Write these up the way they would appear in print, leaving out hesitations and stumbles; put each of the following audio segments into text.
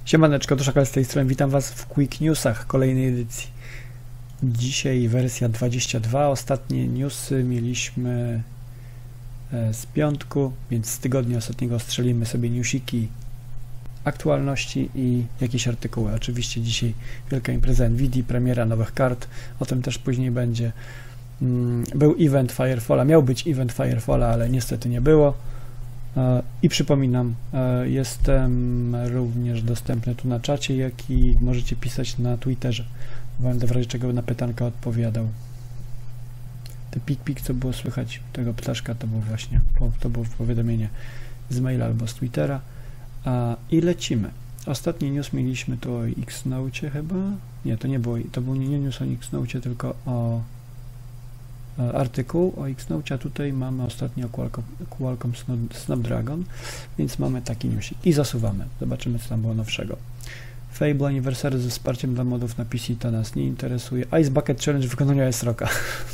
Siemaneczko, to Szakal z tej strony, witam Was w Quick Newsach kolejnej edycji. Dzisiaj wersja 22, ostatnie newsy mieliśmy z piątku, więc z tygodnia ostatniego strzelimy sobie newsiki, aktualności i jakieś artykuły. Oczywiście dzisiaj wielka impreza Nvidia, premiera nowych kart, o tym też później będzie. Był event Firefalla, miał być event Firefalla, ale niestety nie było. I przypominam, jestem również dostępny tu na czacie, jak i możecie pisać na Twitterze. Będę w razie czego na pytanka odpowiadał. Te pik, co było słychać tego ptaszka, to było właśnie powiadomienie z maila albo z Twittera. I lecimy. Ostatni news mieliśmy tu o Xnote chyba? Nie, to nie było, to był nie news o Xnote, tylko o artykuł o Xnote, a tutaj mamy ostatnio Qualcomm Snapdragon, więc mamy taki newsik i zasuwamy. Zobaczymy, co tam było nowszego. Fable Anniversary ze wsparciem dla modów na PC, to nas nie interesuje. Ice Bucket Challenge w wykonaniu S-Rocka.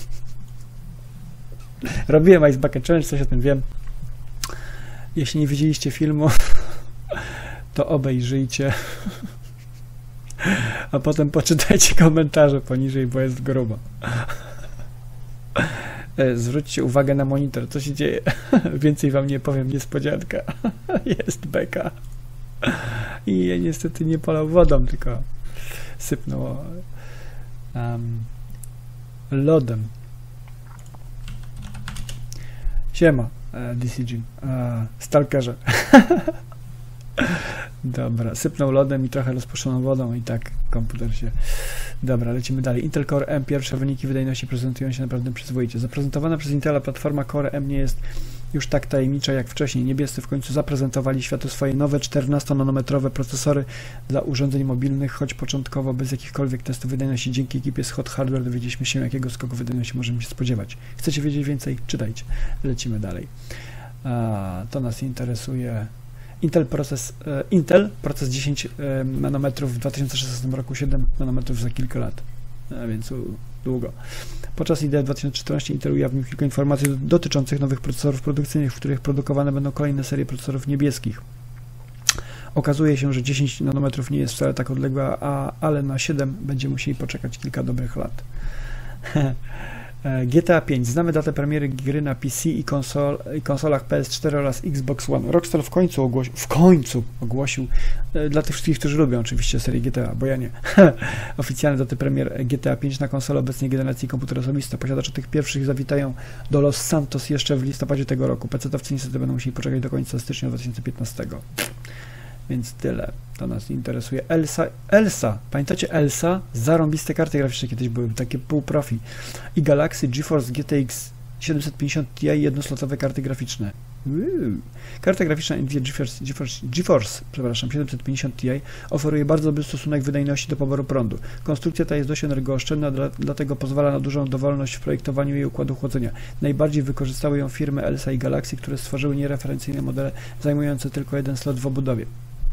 Robiłem Ice Bucket Challenge, coś o tym wiem. Jeśli nie widzieliście filmu, to obejrzyjcie. A potem poczytajcie komentarze poniżej, bo jest grubo. Zwróćcie uwagę na monitor, co się dzieje. Więcej wam nie powiem, niespodzianka. Jest beka. I ja niestety nie polał wodą, tylko sypnął lodem. Siema, DCG. Stalkerze. Dobra, sypnął lodem i trochę rozpuszczoną wodą i tak komputer się... Dobra, lecimy dalej. Intel Core M, pierwsze wyniki wydajności prezentują się naprawdę przyzwoicie. Zaprezentowana przez Intela platforma Core M nie jest już tak tajemnicza jak wcześniej. Niebiescy w końcu zaprezentowali światu swoje nowe 14-nanometrowe procesory dla urządzeń mobilnych, choć początkowo bez jakichkolwiek testów wydajności. Dzięki ekipie z Hot Hardware dowiedzieliśmy się, jakiego skoku wydajności możemy się spodziewać. Chcecie wiedzieć więcej? Czytajcie. Lecimy dalej. To nas interesuje... Intel proces 10 nanometrów w 2016 roku, 7 nanometrów za kilka lat, a więc długo. Podczas IDE 2014 Intel ujawnił kilka informacji dotyczących nowych procesorów produkcyjnych, w których produkowane będą kolejne serie procesorów niebieskich. Okazuje się, że 10 nanometrów nie jest wcale tak odległa, ale na 7 będziemy musieli poczekać kilka dobrych lat. GTA 5. Znamy datę premiery gry na PC i konsolach PS4 oraz Xbox One. Rockstar w końcu ogłosił, dla tych wszystkich, którzy lubią oczywiście serię GTA, bo ja nie, oficjalne daty premier GTA 5 na konsolę obecnej generacji komputer osobiste. Posiadacze tych pierwszych zawitają do Los Santos jeszcze w listopadzie tego roku. PC-towcy niestety będą musieli poczekać do końca stycznia 2015. Więc tyle. To nas interesuje. Elsa. Pamiętacie Elsa? Zarąbiste karty graficzne kiedyś były, takie półprofi. I Galaxy GeForce GTX 750 Ti jednoslotowe karty graficzne. Karta graficzna Nvidia GeForce 750 Ti oferuje bardzo dobry stosunek wydajności do poboru prądu. Konstrukcja ta jest dość energooszczędna, dlatego pozwala na dużą dowolność w projektowaniu jej układu chłodzenia. Najbardziej wykorzystały ją firmy Elsa i Galaxy, które stworzyły niereferencyjne modele zajmujące tylko jeden slot w obudowie.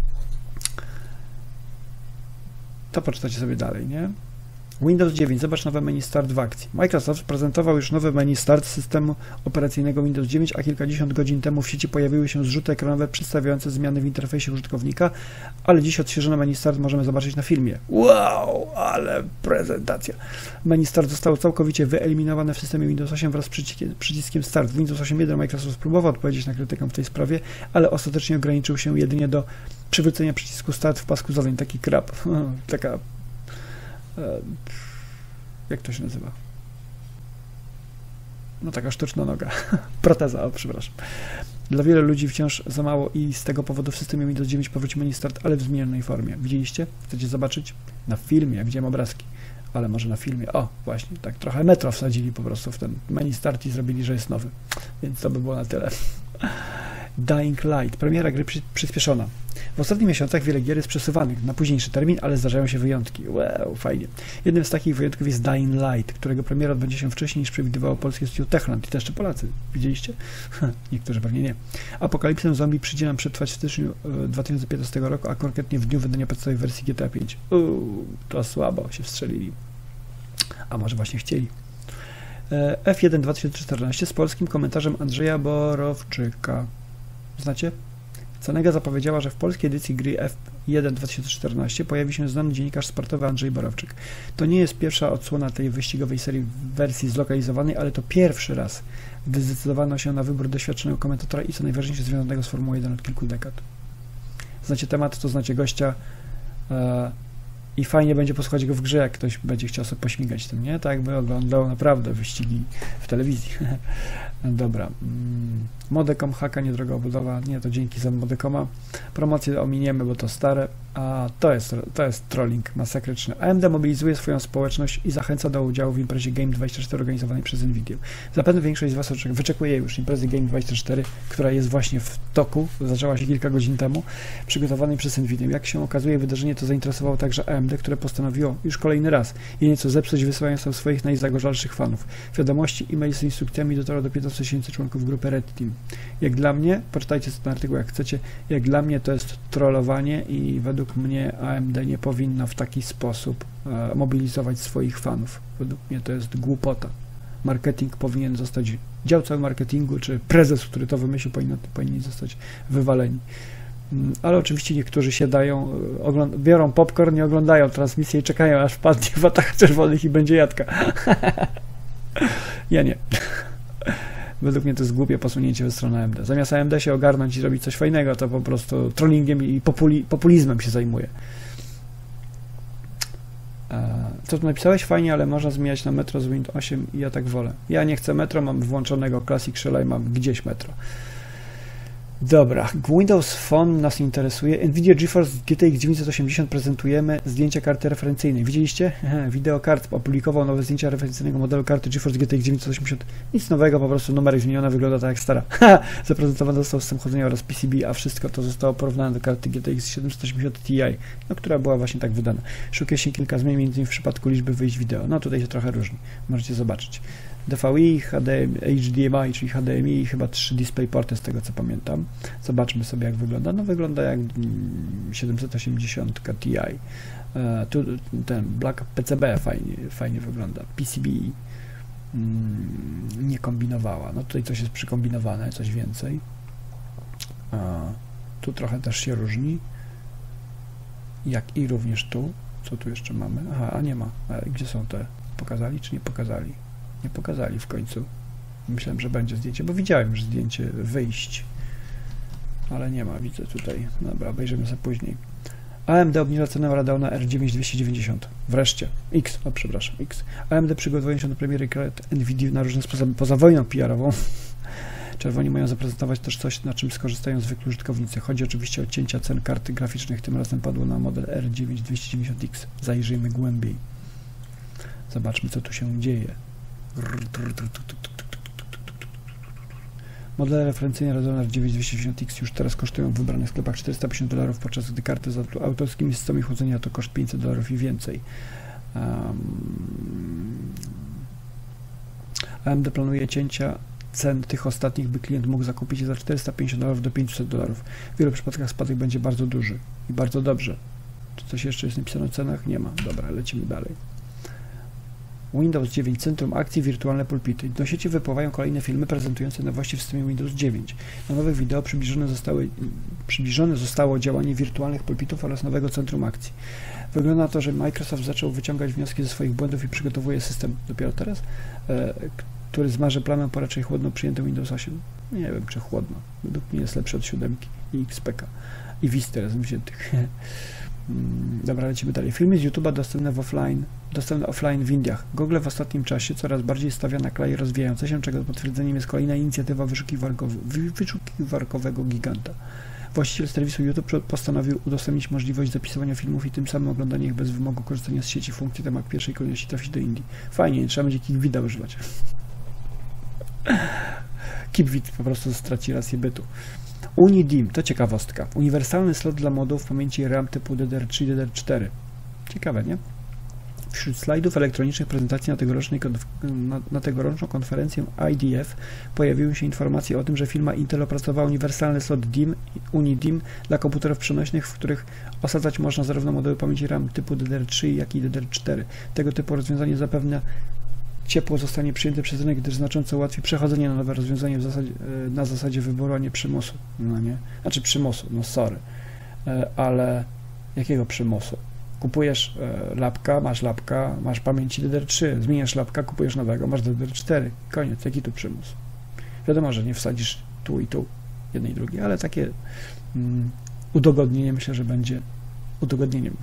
To poczytacie sobie dalej, nie? Windows 9. Zobacz nowe menu Start w akcji. Microsoft prezentował już nowe menu Start systemu operacyjnego Windows 9, a kilkadziesiąt godzin temu w sieci pojawiły się zrzuty ekranowe przedstawiające zmiany w interfejsie użytkownika, ale dziś odświeżone menu Start możemy zobaczyć na filmie. Wow, ale prezentacja. Menu Start zostało całkowicie wyeliminowane w systemie Windows 8 wraz z przyciskiem Start. W Windows 8.1 Microsoft próbował odpowiedzieć na krytykę w tej sprawie, ale ostatecznie ograniczył się jedynie do przywrócenia przycisku Start w pasku zadań. Taki krab. Taka... jak to się nazywa? No taka sztuczna noga. Proteza, przepraszam. Dla wielu ludzi wciąż za mało i z tego powodu w systemie Windows 9 powróci menu Start, ale w zmienionej formie. Widzieliście? Chcecie zobaczyć? Na filmie, ja widziałem obrazki, ale może na filmie. O, właśnie, tak trochę metro wsadzili po prostu w ten menu Start i zrobili, że jest nowy. Więc to by było na tyle. Dying Light. Premiera gry przyspieszona. W ostatnich miesiącach wiele gier jest przesuwanych na późniejszy termin, ale zdarzają się wyjątki. Wow, fajnie. Jednym z takich wyjątków jest Dying Light, którego premiera odbędzie się wcześniej niż przewidywało polskie studio Techland. I to jeszcze Polacy. Widzieliście? Niektórzy pewnie nie. Apokalipsę zombie przyjdzie nam przetrwać w styczniu 2015 roku, a konkretnie w dniu wydania podstawowej wersji GTA 5. To słabo się wstrzelili. A może właśnie chcieli. F1 2014 z polskim komentarzem Andrzeja Borowczyka. Znacie? Cenega zapowiedziała, że w polskiej edycji gry F1 2014 pojawi się znany dziennikarz sportowy Andrzej Borowczyk. To nie jest pierwsza odsłona tej wyścigowej serii w wersji zlokalizowanej, ale to pierwszy raz, gdy zdecydowano się na wybór doświadczonego komentatora i co najważniejsze związanego z Formułą 1 od kilku dekad. Znacie temat, to znacie gościa i fajnie będzie posłuchać go w grze, jak ktoś będzie chciał sobie pośmigać tym, nie? Tak jakby oglądał naprawdę wyścigi w telewizji. Dobra. Modecom, haka, niedroga obudowa. Nie, to dzięki za Modecoma. Promocję ominiemy, bo to stare. A to jest trolling masakryczny. AMD mobilizuje swoją społeczność i zachęca do udziału w imprezie Game24 organizowanej przez Nvidia. Zapewne większość z Was wyczekuje już imprezy Game24, która jest właśnie w toku. Zaczęła się kilka godzin temu, przygotowanej przez Nvidia. Jak się okazuje, wydarzenie to zainteresowało także AMD, które postanowiło już kolejny raz i nieco zepsuć, wysyłając do swoich najzagorzalszych fanów. Wiadomości, e-mail z instrukcjami dotarło do 15 000 członków grupy Red Team. Jak dla mnie, poczytajcie ten artykuł jak chcecie, jak dla mnie to jest trollowanie i według mnie AMD nie powinno w taki sposób mobilizować swoich fanów. Według mnie to jest głupota. Marketing powinien zostać, dział cały marketingu, czy prezes, który to wymyślił, powinni zostać wywaleni. Ale oczywiście niektórzy się dają, biorą popcorn, nie oglądają transmisji i czekają, aż wpadnie w atak czerwonych i będzie jadka. Ja nie. Według mnie to jest głupie posunięcie w stronę AMD. Zamiast AMD się ogarnąć i robić coś fajnego, to po prostu trollingiem i populizmem się zajmuje. Co tu napisałeś? Fajnie, ale można zmieniać na Metro z Windows 8 i ja tak wolę. Ja nie chcę Metro, mam włączonego Classic Shell'a i mam gdzieś Metro. Dobra, Windows Phone nas interesuje. Nvidia GeForce GTX 980 prezentujemy zdjęcia karty referencyjnej. Widzieliście? Videokart opublikował nowe zdjęcia referencyjnego modelu karty GeForce GTX 980. Nic nowego, po prostu numer zmieniony, wygląda tak jak stara. Zaprezentowany został system chłodzenia oraz PCB, a wszystko to zostało porównane do karty GTX 780 Ti, no, która była właśnie tak wydana. Szukuje się kilka zmian, między innymi w przypadku liczby wyjść wideo. No tutaj się trochę różni. Możecie zobaczyć. DVI, HDMI, czyli HDMI i chyba 3 DisplayPorty z tego co pamiętam. Zobaczmy sobie jak wygląda. No wygląda jak 780 Ti. Tu ten Black PCB fajnie wygląda. PCB nie kombinowała. No tutaj coś jest przykombinowane, coś więcej. Tu trochę też się różni. Jak i również tu. Co tu jeszcze mamy? Aha, a nie ma. Gdzie są te? Pokazali czy nie pokazali? Nie pokazali w końcu. Myślałem, że będzie zdjęcie, bo widziałem już zdjęcie wyjść. Ale nie ma, widzę tutaj. Dobra, obejrzymy sobie później. AMD obniża cenę Radeona R9 290. Wreszcie. X. AMD przygotowuje się do premiery kart Nvidia na różne sposoby poza wojną PR-ową. Czerwoni mają zaprezentować też coś, na czym skorzystają zwykli użytkownicy. Chodzi oczywiście o cięcia cen karty graficznych. Tym razem padło na model R9 290X. Zajrzyjmy głębiej. Zobaczmy, co tu się dzieje. Modele referencyjne Radeon R9 290X już teraz kosztują w wybranych sklepach $450, podczas gdy karty z autorskimi systemami chłodzenia to koszt $500 i więcej. AMD planuje cięcia cen tych ostatnich, by klient mógł zakupić je za $450 do $500. W wielu przypadkach spadek będzie bardzo duży i bardzo dobrze. Czy coś jeszcze jest napisane o cenach? Nie ma. Dobra, lecimy dalej. Windows 9 Centrum Akcji Wirtualne Pulpity. Do sieci wypływają kolejne filmy prezentujące nowości w systemie Windows 9. Na nowych wideo przybliżone zostało działanie wirtualnych pulpitów oraz nowego Centrum Akcji. Wygląda na to, że Microsoft zaczął wyciągać wnioski ze swoich błędów i przygotowuje system dopiero teraz, który zmarzy plamę po raczej chłodno przyjętym Windows 8. Nie wiem, czy chłodno. Według mnie jest lepszy od 7 i XPK i Vista razem wziętych. Dobra, lecimy dalej. Filmy z YouTube'a dostępne offline w Indiach. Google w ostatnim czasie coraz bardziej stawia na kraje rozwijające się, czego potwierdzeniem jest kolejna inicjatywa wyszukiwarkowego giganta. Właściciel serwisu YouTube postanowił udostępnić możliwość zapisywania filmów i tym samym oglądania ich bez wymogu korzystania z sieci. Funkcja ta ma w pierwszej kolejności trafić do Indii. Fajnie, nie trzeba będzie KeepVida używać. KeepVid po prostu straci rację bytu. UniDIMM, to ciekawostka. Uniwersalny slot dla modułów pamięci RAM typu DDR3 i DDR4. Ciekawe, nie? Wśród slajdów elektronicznych prezentacji na tegoroczną konferencję IDF pojawiły się informacje o tym, że firma Intel opracowała uniwersalny slot UniDIMM dla komputerów przenośnych, w których osadzać można zarówno moduły pamięci RAM typu DDR3, jak i DDR4. Tego typu rozwiązanie zapewnia ciepło zostanie przyjęte przez rynek, gdyż znacząco ułatwi przechodzenie na nowe rozwiązanie na zasadzie wyboru, a nie przymusu. No nie? Znaczy przymusu, no sorry. Ale jakiego przymusu? Kupujesz lapka, masz pamięci DDR3, zmieniasz lapka, kupujesz nowego, masz DDR4. Koniec, jaki tu przymus? Wiadomo, że nie wsadzisz tu i tu, jednej i drugiej, ale takie udogodnienie myślę, że będzie udogodnieniem.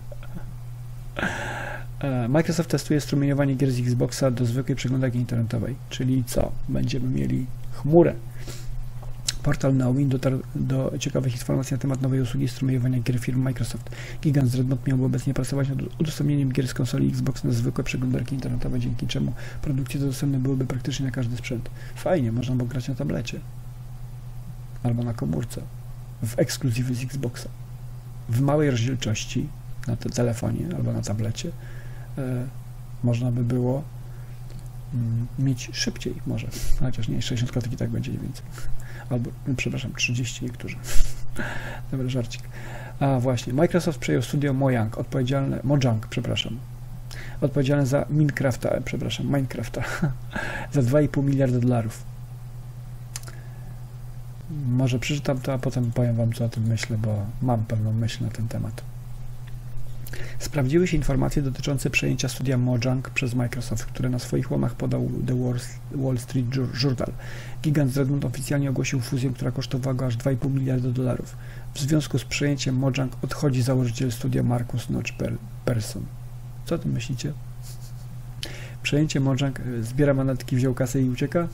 Microsoft testuje strumieniowanie gier z Xboxa do zwykłej przeglądarki internetowej, czyli co? Będziemy mieli chmurę. Portal Nowin dotarł do ciekawych informacji na temat nowej usługi strumieniowania gier firmy Microsoft. Gigant z Redmond miałby obecnie pracować nad udostępnieniem gier z konsoli Xbox na zwykłe przeglądarki internetowe, dzięki czemu produkcje dostępne byłyby praktycznie na każdy sprzęt. Fajnie, można by grać na tablecie. Albo na komórce. W ekskluzywy z Xboxa. W małej rozdzielczości na telefonie albo na tablecie można by było mieć szybciej może, chociaż nie, 60 klatek i tak będzie nie więcej. Albo, przepraszam, 30 niektórzy. Dobry żarcik. A właśnie, Microsoft przejął studio Mojang, odpowiedzialne za Minecrafta, za $2,5 miliarda. Może przeczytam to, a potem powiem wam, co o tym myślę, bo mam pewną myśl na ten temat. Sprawdziły się informacje dotyczące przejęcia studia Mojang przez Microsoft, które na swoich łamach podał The Wall Street Journal. Gigant z Redmond oficjalnie ogłosił fuzję, która kosztowała go aż $2,5 miliarda. W związku z przejęciem Mojang odchodzi założyciel studia Markus Notch-Persson. Co o tym myślicie? Przejęcie Mojang, zbiera manatki, wziął kasę i ucieka?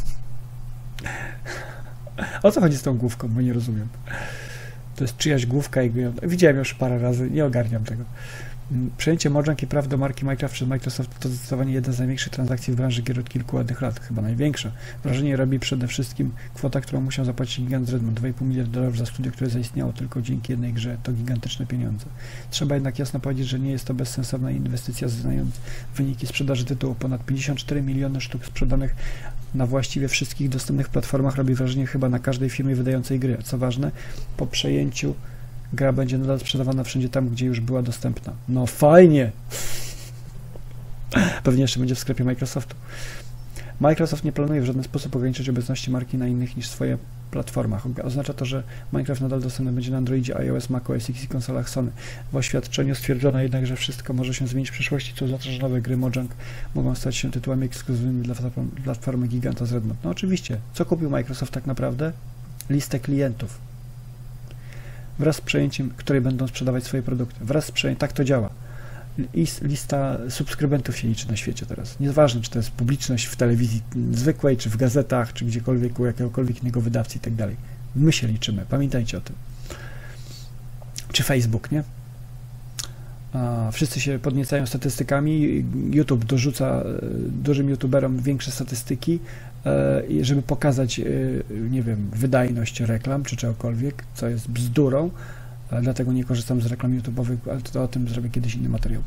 O co chodzi z tą główką, bo nie rozumiem. To jest czyjaś główka i widziałem już parę razy, nie ogarniam tego. Przejęcie Mojang i praw do marki Minecraft przez Microsoft to zdecydowanie jedna z największych transakcji w branży gier od kilku ładnych lat, chyba największa. Wrażenie robi przede wszystkim kwota, którą musiał zapłacić Gigant z Redmond, $2,5 miliarda za studio, które zaistniało tylko dzięki jednej grze. To gigantyczne pieniądze. Trzeba jednak jasno powiedzieć, że nie jest to bezsensowna inwestycja, znając wyniki sprzedaży tytułu. Ponad 54 miliony sztuk sprzedanych na właściwie wszystkich dostępnych platformach robi wrażenie chyba na każdej firmie wydającej gry. Co ważne, po przejęciu gra będzie nadal sprzedawana wszędzie tam, gdzie już była dostępna. No fajnie! Pewnie jeszcze będzie w sklepie Microsoftu. Microsoft nie planuje w żaden sposób ograniczać obecności marki na innych niż swoje platformach. Oznacza to, że Minecraft nadal dostępny będzie na Androidzie, iOS, macOS X i konsolach Sony. W oświadczeniu stwierdzono jednak, że wszystko może się zmienić w przyszłości, co oznacza, że nowe gry Mojang mogą stać się tytułami ekskluzywnymi dla platformy Giganta z Redmond. No oczywiście. Co kupił Microsoft tak naprawdę? Listę klientów. Wraz z przejęciem, której będą sprzedawać swoje produkty. Wraz z przejęciem, tak to działa. Lista subskrybentów się liczy na świecie teraz. Nieważne, czy to jest publiczność w telewizji zwykłej, czy w gazetach, czy gdziekolwiek, u jakiegokolwiek innego wydawcy i tak dalej. My się liczymy, pamiętajcie o tym. Czy Facebook, nie? Wszyscy się podniecają statystykami, YouTube dorzuca dużym youtuberom większe statystyki, żeby pokazać, nie wiem, wydajność reklam, czy czegokolwiek, co jest bzdurą. Dlatego nie korzystam z reklam YouTube'owych, ale to o tym zrobię kiedyś inny materiał.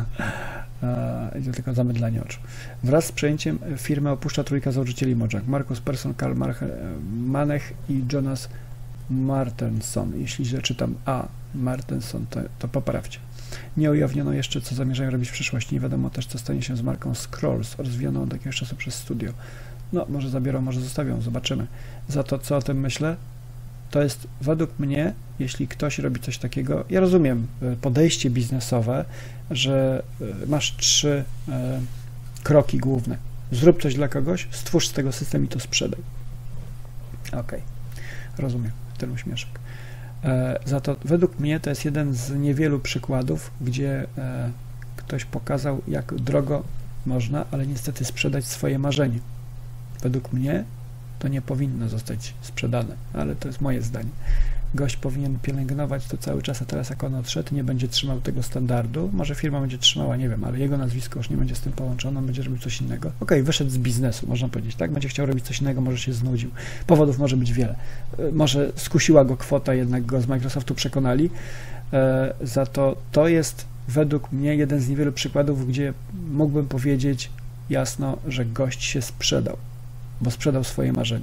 To tylko zamydlanie oczu. Wraz z przejęciem firmę opuszcza trójka założycieli Mojang. Markus Persson, Karl Manech i Jonas Martenson. Jeśli źle czytam Martenson, to poprawcie. Nie ujawniono jeszcze, co zamierzają robić w przyszłości. Nie wiadomo też, co stanie się z marką Scrolls, rozwijaną od jakiegoś czasu przez studio. No, może zabiorą, może zostawią, zobaczymy. Za to, co o tym myślę, to jest według mnie, jeśli ktoś robi coś takiego, ja rozumiem podejście biznesowe, że masz 3 kroki główne. Zrób coś dla kogoś, stwórz z tego system i to sprzedaj. Okej, rozumiem ten uśmieszek. Za to według mnie to jest jeden z niewielu przykładów, gdzie ktoś pokazał, jak drogo można, ale niestety sprzedać swoje marzenie. Według mnie to nie powinno zostać sprzedane, ale to jest moje zdanie. Gość powinien pielęgnować to cały czas, a teraz jak on odszedł, nie będzie trzymał tego standardu, może firma będzie trzymała, nie wiem, ale jego nazwisko już nie będzie z tym połączone, on będzie robił coś innego. Okej, wyszedł z biznesu, można powiedzieć, tak? Będzie chciał robić coś innego, może się znudził. Powodów może być wiele. Może skusiła go kwota, jednak go z Microsoftu przekonali. Za to jest według mnie jeden z niewielu przykładów, gdzie mógłbym powiedzieć jasno, że gość się sprzedał, bo sprzedał swoje marzenie.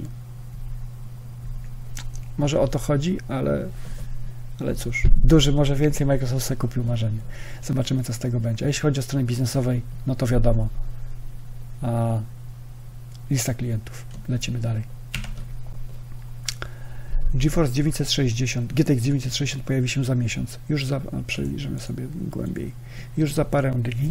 Może o to chodzi, ale cóż, duży może więcej, Microsoft sobie kupił marzenie. Zobaczymy, co z tego będzie. A jeśli chodzi o stronę biznesowej, no to wiadomo, Lista klientów. Lecimy dalej. GeForce 960, GTX 960 pojawi się za miesiąc. Przejrzymy sobie głębiej. Już za parę dni.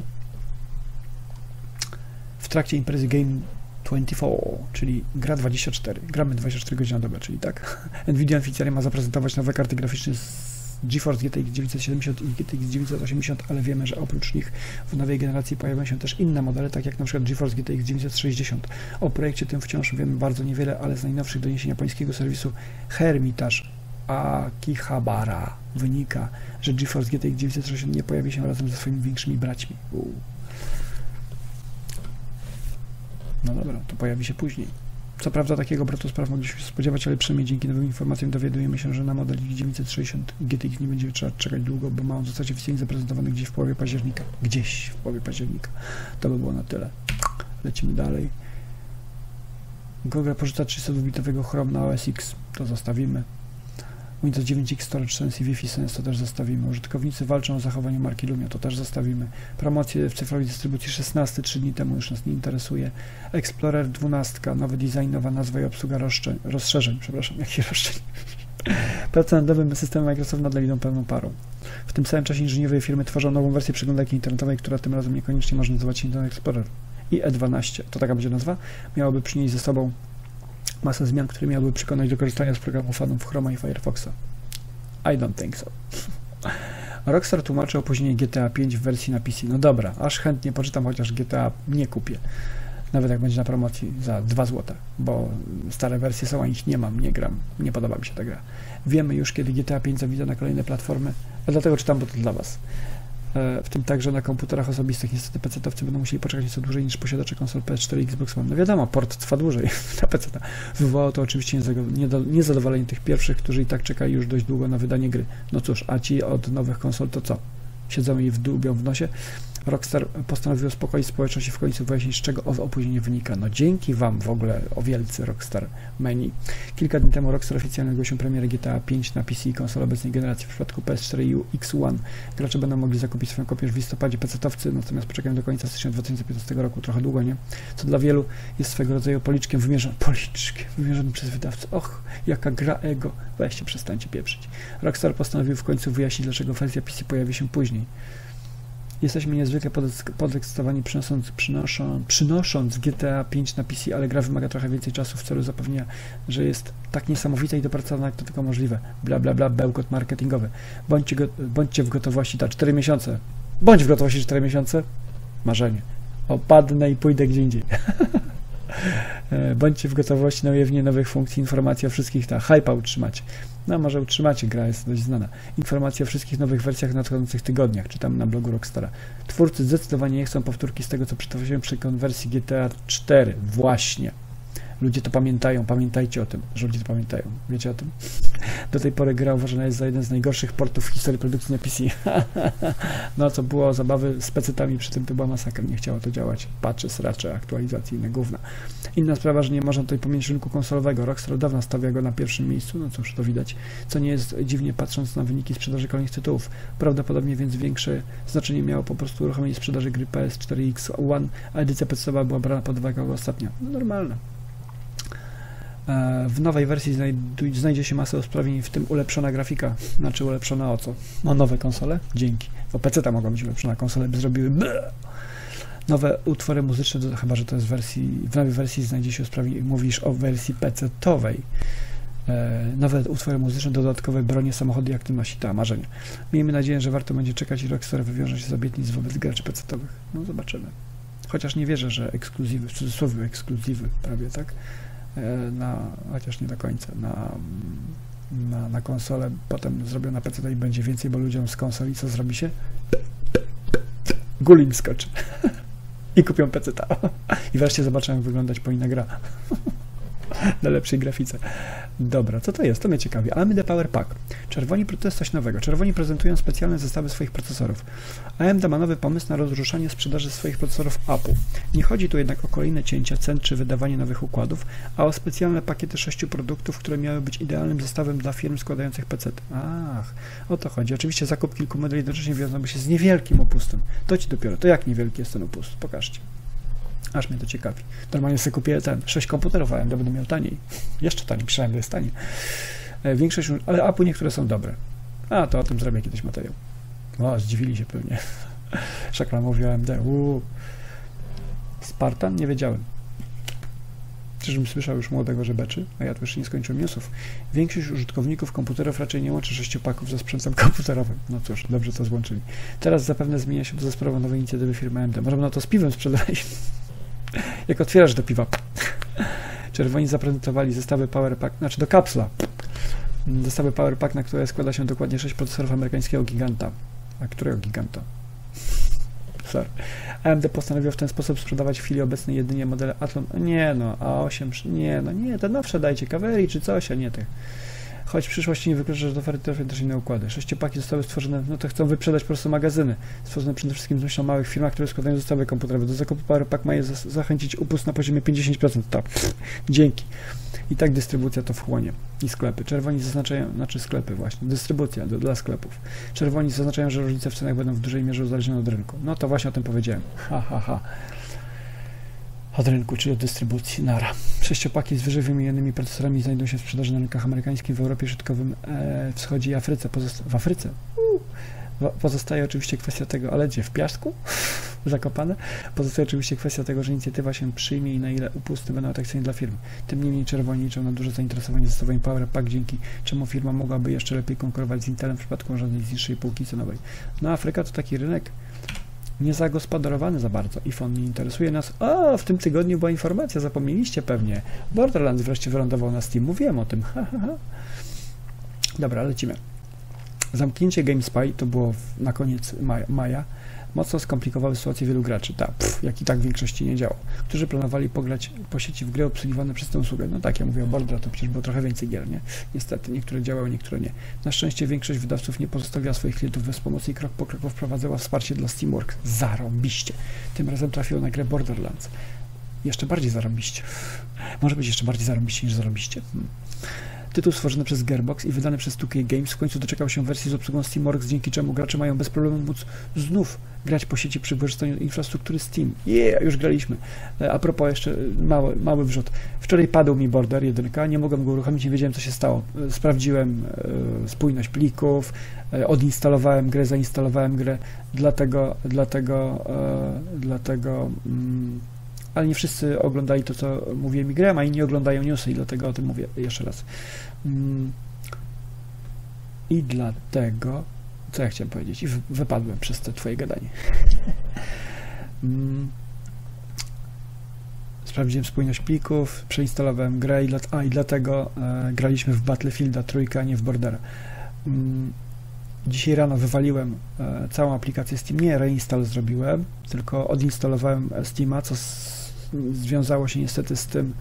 W trakcie imprezy Game 24, czyli gra 24. Gramy 24 godziny na dobę, czyli tak. Nvidia oficjalnie ma zaprezentować nowe karty graficzne z GeForce GTX 970 i GTX 980, ale wiemy, że oprócz nich w nowej generacji pojawią się też inne modele, tak jak na przykład GeForce GTX 960. O projekcie tym wciąż wiemy bardzo niewiele, ale z najnowszych doniesień japońskiego serwisu Hermitage Akihabara wynika, że GeForce GTX 960 nie pojawi się razem ze swoimi większymi braćmi. No dobra, to pojawi się później. Co prawda takiego obrotu spraw mogliśmy się spodziewać, ale przynajmniej dzięki nowym informacjom dowiadujemy się, że na model 960 GTX nie będzie trzeba czekać długo, bo ma on zostać oficjalnie zaprezentowany gdzieś w połowie października. Gdzieś w połowie października. To by było na tyle. Lecimy dalej. Google porzuca 32-bitowego Chrome na OS X. To zostawimy. Windows 9X Storage Sense i Wi-Fi Sense to też zostawimy. Użytkownicy walczą o zachowanie marki Lumia, to też zostawimy. Promocje w cyfrowej dystrybucji 16, 3 dni temu już nas nie interesuje. Explorer 12, nowy design, nowa nazwa i obsługa rozszerzeń, jakich roszczeń. Prace nad nowym systemem Microsoft nadal idą pełną parą. W tym samym czasie inżynierowie firmy tworzą nową wersję przeglądarki internetowej, która tym razem niekoniecznie może nazywać się Internet Explorer. I E12, to taka będzie nazwa, miałoby przynieść ze sobą masę zmian, które miałyby przekonać do korzystania z programu fanów Chroma i Firefoxa. I don't think so. Rockstar tłumaczy opóźnienie GTA 5 w wersji na PC. No dobra, aż chętnie poczytam, chociaż GTA nie kupię. Nawet jak będzie na promocji za 2 zł, bo stare wersje są, a ich nie mam, nie gram, nie podoba mi się ta gra. Wiemy już, kiedy GTA 5 zawita na kolejne platformy, a dlatego czytam, bo to dla Was. W tym także na komputerach osobistych. Niestety PC-towcy będą musieli poczekać nieco dłużej niż posiadacze konsol PS4 i Xbox One. No wiadomo, port trwa dłużej na PC-ta. Wywołało to oczywiście niezadowolenie tych pierwszych, którzy i tak czekali już dość długo na wydanie gry. No cóż, a ci od nowych konsol to co? Siedzą i wdubią w nosie. Rockstar postanowił uspokoić społeczność i w końcu wyjaśnić, z czego owe opóźnienie wynika. No dzięki Wam w ogóle, o wielcy Rockstar menu. Kilka dni temu Rockstar oficjalnie ogłosił premierę GTA 5 na PC i konsol obecnej generacji. W przypadku PS4 i X1 gracze będą mogli zakupić swoją kopię już w listopadzie, PC-towcy natomiast poczekają do końca stycznia 2015 roku, trochę długo, nie? Co dla wielu jest swego rodzaju policzkiem wymierzonym przez wydawcę. Och, jaka gra ego. Weźcie, przestańcie pieprzyć. Rockstar postanowił w końcu wyjaśnić, dlaczego wersja PC pojawi się później. Jesteśmy niezwykle podekscytowani przynosząc GTA 5 na PC, ale gra wymaga trochę więcej czasu w celu zapewnienia, że jest tak niesamowita i dopracowana, jak to tylko możliwe. Bla, bla, bla, bełkot marketingowy. Bądźcie w gotowości, 4 miesiące. Bądź w gotowości 4 miesiące. Marzenie. Opadnę i pójdę gdzie indziej. Bądźcie w gotowości na ujawnienie nowych funkcji, informacji o wszystkich, hype'a utrzymać. No może utrzymacie, gra jest dość znana. Informacje o wszystkich nowych wersjach w nadchodzących tygodniach, czytam na blogu Rockstara. Twórcy zdecydowanie nie chcą powtórki z tego, co przytrafiłem przy konwersji GTA 4. Właśnie. Ludzie to pamiętają, pamiętajcie o tym, że ludzie to pamiętają. Wiecie o tym? Do tej pory gra uważana jest za jeden z najgorszych portów w historii produkcji na PC. No co było zabawy z pecetami, przy tym to była masakra, nie chciało to działać. Patche, sracze, aktualizacyjne, gówna. Inna sprawa, że nie można tutaj pominieć rynku konsolowego. Rockstar od dawna stawia go na pierwszym miejscu, no cóż, to widać, co nie jest dziwnie patrząc na wyniki sprzedaży kolejnych tytułów. Prawdopodobnie więc większe znaczenie miało po prostu uruchomienie sprzedaży gry PS4 i X1, a edycja PC-owa była brana pod uwagę jako ostatnia. No normalne. W nowej wersji znajdzie się masę usprawnień, w tym ulepszona grafika. Znaczy ulepszona o co? No nowe konsole? Dzięki. Bo PC-ta mogła być ulepszona, konsole by zrobiły nowe utwory muzyczne, chyba że to jest w nowej wersji znajdzie się usprawnień. Mówisz o wersji PC-towej. Nowe utwory muzyczne, dodatkowe bronie, samochody i aktywności. Ta, marzenie. Miejmy nadzieję, że warto będzie czekać i Rockstar wywiąże się z obietnic wobec graczy PC-towych. No zobaczymy. Chociaż nie wierzę, że ekskluzywy, w cudzysłowie ekskluzywy, prawie tak? Chociaż nie do końca, na konsolę, potem zrobią na PC i będzie więcej, bo ludziom z konsoli co zrobi się? Gulim skoczy. I kupią PC-ta. I wreszcie zobaczą, jak wyglądać powinna gra. Na lepszej grafice. Dobra, co to jest? To mnie ciekawi. AMD Power Pack. To jest coś nowego. Czerwoni prezentują specjalne zestawy swoich procesorów. AMD ma nowy pomysł na rozruszanie sprzedaży swoich procesorów Apple. Nie chodzi tu jednak o kolejne cięcia cen czy wydawanie nowych układów, a o specjalne pakiety 6 produktów, które miały być idealnym zestawem dla firm składających PC. Ach, o to chodzi. Oczywiście zakup kilku modeli jednocześnie wiązałby się z niewielkim opustem. To ci dopiero. To jak niewielki jest ten upust? Pokażcie. Aż mnie to ciekawi. Normalnie sobie kupię 6 komputerów AMD, będę miał taniej. Jeszcze taniej, myślałem, że jest taniej. Większość, ale APU niektóre są dobre. A, to o tym zrobię kiedyś materiał. O, zdziwili się pewnie. Szakra mówi o AMD. Spartan? Nie wiedziałem. Czyżbym słyszał już młodego żebeczy, a ja tu jeszcze nie skończyłem newsów. Większość użytkowników komputerów raczej nie łączy 6 paków ze sprzętem komputerowym. No cóż, dobrze to złączyli. Teraz zapewne zmienia się to za sprawą nowej inicjatywy firmy AMD. Możemy na to z piwem sprzedać. Jak otwierasz do piwa. Czerwoni zaprezentowali zestawy PowerPack, znaczy do kapsla. Zestawy PowerPack, na które składa się dokładnie 6 procesorów amerykańskiego giganta. A którego giganta? Sorry. AMD postanowił w ten sposób sprzedawać w chwili obecnej jedynie modele Athlon. Nie no, A8, nie, te nowsze dajcie, Kaveri czy coś, a nie tych. Choć w przyszłości nie wyklucza, że do oferty trafią też inne układy. 6-paki zostały stworzone, no to chcą wyprzedać po prostu magazyny. Stworzone przede wszystkim z myślą o małych firmach, które składają zestawy komputerowe. Do zakupu PowerPack ma je zachęcić upust na poziomie 50%. Tak, dzięki. I tak dystrybucja to wchłonie. I sklepy. Czerwoni zaznaczają, znaczy sklepy właśnie, dystrybucja dla sklepów. Czerwoni zaznaczają, że różnice w cenach będą w dużej mierze uzależnione od rynku. No to właśnie o tym powiedziałem. Od rynku, czyli od dystrybucji. Nara. 6-paki z wyżej wymienionymi procesorami znajdują się w sprzedaży na rynkach amerykańskich, w Europie Środkowym, Wschodzie i Afryce. W Afryce? Pozostaje oczywiście kwestia tego, ale gdzie? W piasku? Zakopane? Pozostaje oczywiście kwestia tego, że inicjatywa się przyjmie i na ile upusty będą atrakcyjne dla firm. Tym niemniej czerwoni liczą na duże zainteresowanie zestawami PowerPack, dzięki czemu firma mogłaby jeszcze lepiej konkurować z Intelem w przypadku urządzeń z niższej półki cenowej. No Afryka to taki rynek niezagospodarowany za bardzo. iPhone nie interesuje nas. O, w tym tygodniu była informacja, zapomnieliście pewnie. Borderlands wreszcie wylądował na Steam. Mówiłem o tym. Dobra, lecimy. Zamknięcie GameSpy, to było na koniec maja, mocno skomplikowały sytuację wielu graczy, jak i tak w większości nie działo, którzy planowali pograć po sieci w gry obsługiwane przez tę usługę. No tak, ja mówię o Borderlands, to przecież było trochę więcej gier, nie? Niestety, niektóre działały, niektóre nie. Na szczęście większość wydawców nie pozostawiała swoich klientów bez pomocy i krok po kroku wprowadzała wsparcie dla Steamworks. Zarąbiście. Tym razem trafiło na grę Borderlands. Jeszcze bardziej zarąbiście. Może być jeszcze bardziej zarąbiście niż zarąbiście. Tytuł stworzony przez Gearbox i wydany przez 2K Games w końcu doczekał się wersji z obsługą Steamworks, dzięki czemu gracze mają bez problemu móc znów grać po sieci przy wykorzystaniu infrastruktury Steam. Już graliśmy. A propos jeszcze mały wrzut. Wczoraj padł mi Border 1, nie mogłem go uruchomić, nie wiedziałem co się stało. Sprawdziłem spójność plików, odinstalowałem grę, zainstalowałem grę, dlatego ale nie wszyscy oglądali to, co mówiłem i grałem, a inni oglądają newsy i dlatego o tym mówię jeszcze raz. I dlatego, co ja chciałem powiedzieć, i wypadłem przez te twoje gadanie. Sprawdziłem spójność plików, przeinstalowałem grę i dlatego graliśmy w Battlefielda 3, a nie w Bordera. Dzisiaj rano wywaliłem całą aplikację Steam, nie reinstall zrobiłem, tylko odinstalowałem Steama, co związało się niestety z tym,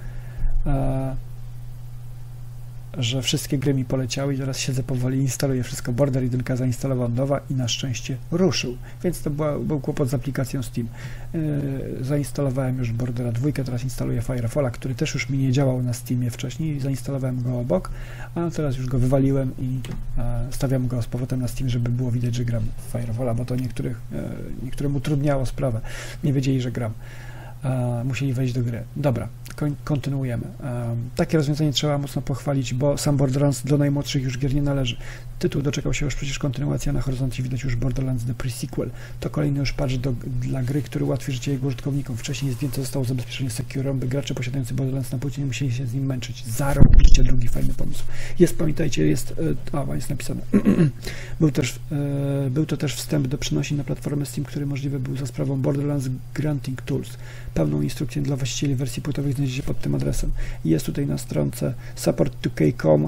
że wszystkie gry mi poleciały i teraz siedzę powoli, instaluję wszystko. Border 1 zainstalował nowa i na szczęście ruszył, więc to był kłopot z aplikacją Steam. Zainstalowałem już Bordera 2, teraz instaluję Firefalla, który też już mi nie działał na Steamie wcześniej, zainstalowałem go obok, a teraz już go wywaliłem i stawiam go z powrotem na Steam, żeby było widać, że gram w Firefalla, bo to niektórym utrudniało sprawę, nie wiedzieli, że gram. Musieli wejść do gry. Dobra, kontynuujemy. Takie rozwiązanie trzeba mocno pochwalić, bo sam Borderlands do najmłodszych już gier nie należy. Tytuł doczekał się już przecież kontynuacja, na horyzoncie widać już Borderlands The Pre-Sequel. To kolejny już patch dla gry, który ułatwi życie jego użytkownikom. Wcześniej zdjęte zostało zabezpieczenie Secure, by gracze posiadający Borderlands na płycie nie musieli się z nim męczyć. Zarobiście drugi fajny pomysł. Pamiętajcie, jest napisane. Był to też wstęp do przenosin na platformę Steam, który możliwy był za sprawą Borderlands Granting Tools. Pełną instrukcję dla właścicieli wersji płytowych znajdziecie pod tym adresem. Jest tutaj na stronce support2k.com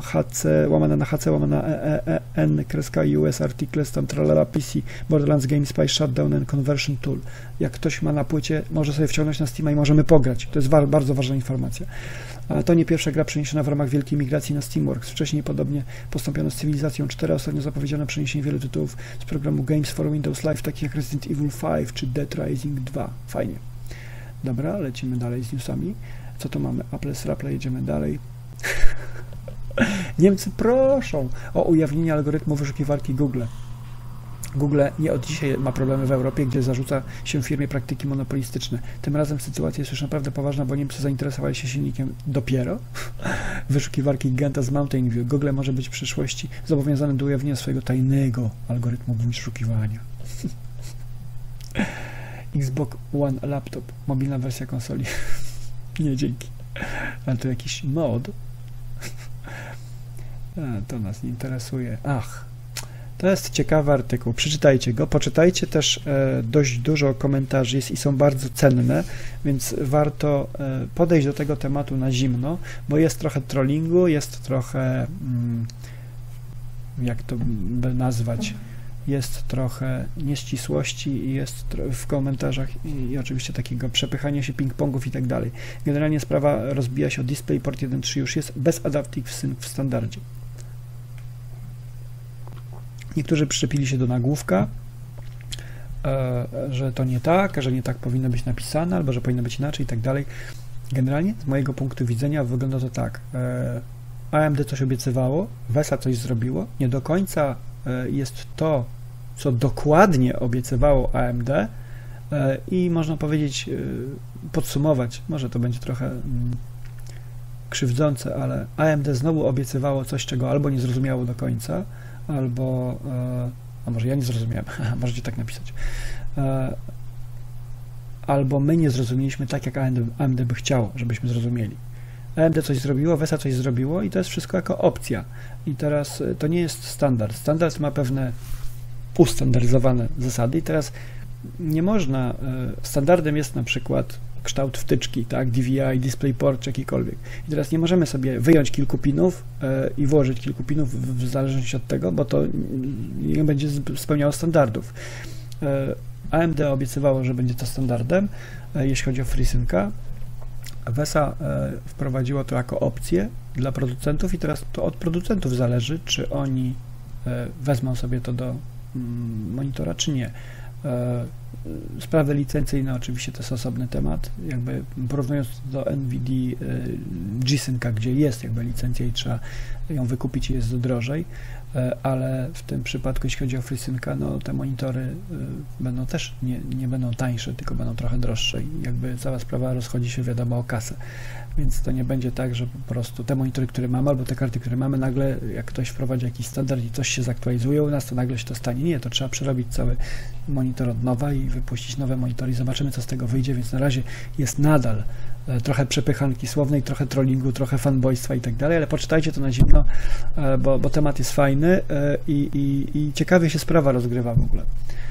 HC/n/US articles tam tralala PC Borderlands GameSpy Shutdown and Conversion Tool. Jak ktoś ma na płycie, może sobie wciągnąć na Steama i możemy pograć. To jest bardzo ważna informacja. To nie pierwsza gra przeniesiona w ramach wielkiej migracji na Steamworks. Wcześniej podobnie postąpiono z Cywilizacją 4, ostatnio zapowiedziano przeniesienie wielu tytułów z programu Games for Windows Live, takich jak Resident Evil 5 czy Dead Rising 2. Fajnie. Dobra, lecimy dalej z newsami. Co tu mamy? Apple, jedziemy dalej. Niemcy proszą o ujawnienie algorytmu wyszukiwarki Google. Google nie od dzisiaj ma problemy w Europie, gdzie zarzuca się firmie praktyki monopolistyczne. Tym razem sytuacja jest już naprawdę poważna, bo Niemcy zainteresowali się silnikiem dopiero. Wyszukiwarki giganta z Mountain View. Google może być w przyszłości zobowiązany do ujawnienia swojego tajnego algorytmu wyszukiwania. Xbox One Laptop, mobilna wersja konsoli. Nie, dzięki. Ale to jakiś mod. To nas nie interesuje. Ach, to jest ciekawy artykuł. Przeczytajcie go. Poczytajcie też dość dużo komentarzy jest i są bardzo cenne, więc warto podejść do tego tematu na zimno, bo jest trochę trollingu, jest trochę jak to by nazwać, jest trochę nieścisłości i jest w komentarzach i oczywiście takiego przepychania się ping-pongów i tak dalej. Generalnie sprawa rozbija się o DisplayPort 1.3 już jest bez Adaptive Sync w standardzie. Niektórzy przyczepili się do nagłówka, że to nie tak, że nie tak powinno być napisane, albo że powinno być inaczej i tak dalej. Generalnie z mojego punktu widzenia wygląda to tak. AMD coś obiecywało, VESA coś zrobiło, nie do końca jest to, co dokładnie obiecywało AMD i można powiedzieć, podsumować, może to będzie trochę krzywdzące, ale AMD znowu obiecywało coś, czego albo nie zrozumiało do końca, albo, a może ja nie zrozumiałem, możecie tak napisać, albo my nie zrozumieliśmy tak, jak AMD by chciało, żebyśmy zrozumieli. AMD coś zrobiło, VESA coś zrobiło i to jest wszystko jako opcja. I teraz to nie jest standard. Standard ma pewne ustandaryzowane zasady i teraz nie można, standardem jest na przykład kształt wtyczki, tak, DVI, DisplayPort czy jakikolwiek. I teraz nie możemy sobie wyjąć kilku pinów i włożyć kilku pinów w zależności od tego, bo to nie będzie spełniało standardów. AMD obiecywało, że będzie to standardem, jeśli chodzi o FreeSynca. VESA wprowadziło to jako opcję dla producentów i teraz to od producentów zależy, czy oni wezmą sobie to do monitora, czy nie. Sprawy licencyjne oczywiście to jest osobny temat, jakby porównując do NVIDIA G-Synca, gdzie jest jakby licencja i trzeba ją wykupić i jest drożej, ale w tym przypadku, jeśli chodzi o FreeSynca, no te monitory będą też nie będą tańsze, tylko będą trochę droższe i jakby cała sprawa rozchodzi się, wiadomo, o kasę. Więc to nie będzie tak, że po prostu te monitory, które mamy, albo te karty, które mamy, nagle jak ktoś wprowadzi jakiś standard i coś się zaktualizuje u nas, to nagle się to stanie. Nie, to trzeba przerobić cały monitor od nowa i wypuścić nowe monitory i zobaczymy, co z tego wyjdzie, więc na razie jest nadal trochę przepychanki słownej, trochę trollingu, trochę fanboystwa i tak dalej, ale poczytajcie to na zimno, bo temat jest fajny i ciekawie się sprawa rozgrywa w ogóle.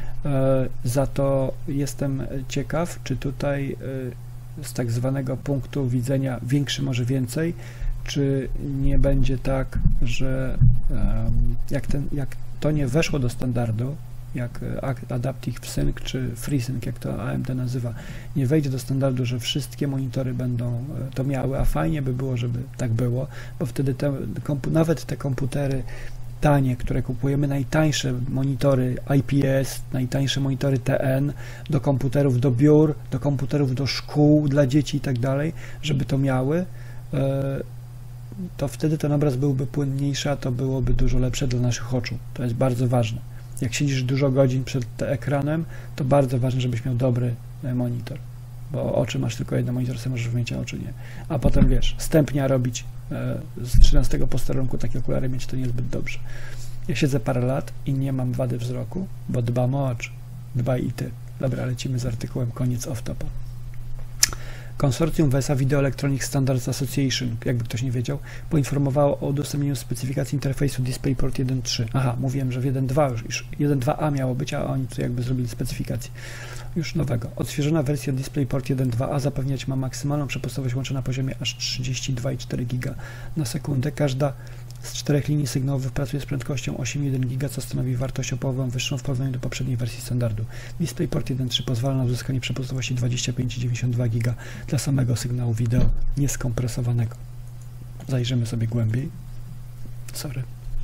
Za to jestem ciekaw, czy tutaj z tak zwanego punktu widzenia większy może więcej, czy nie będzie tak, że jak to nie weszło do standardu, jak Adaptive Sync czy FreeSync, jak to AMD nazywa, nie wejdzie do standardu, że wszystkie monitory będą to miały, a fajnie by było, żeby tak było, bo wtedy nawet te komputery tanie, które kupujemy, najtańsze monitory IPS, najtańsze monitory TN, do komputerów do biur, do komputerów do szkół, dla dzieci i tak dalej, żeby to miały, to wtedy ten obraz byłby płynniejszy, a to byłoby dużo lepsze dla naszych oczu. To jest bardzo ważne. Jak siedzisz dużo godzin przed ekranem, to bardzo ważne, żebyś miał dobry monitor, bo oczy masz tylko jedno, monitor sobie możesz mieć, a oczy nie. A potem wiesz, stępnia robić z 13 posterunku takie okulary mieć to niezbyt dobrze. Ja siedzę parę lat i nie mam wady wzroku, bo dbam o oczy. Dbaj i ty. Dobra, lecimy z artykułem, koniec off-topa. Konsorcjum VESA Video Electronic Standards Association, jakby ktoś nie wiedział, poinformowało o udostępnieniu specyfikacji interfejsu DisplayPort 1.3. Aha, mówiłem, że w 1.2 już 1.2a miało być, a oni tu jakby zrobili specyfikację już nowego. Odświeżona wersja DisplayPort 1.2a zapewniać ma maksymalną przepustowość łącza na poziomie aż 32,4 GB na sekundę. Każda z 4 linii sygnałowych pracuje z prędkością 8,1 GB, co stanowi wartość o połowę wyższą w porównaniu do poprzedniej wersji standardu. DisplayPort 1.3 pozwala na uzyskanie przepustowości 25,92 GB dla samego sygnału wideo nieskompresowanego. Zajrzymy sobie głębiej. Sorry.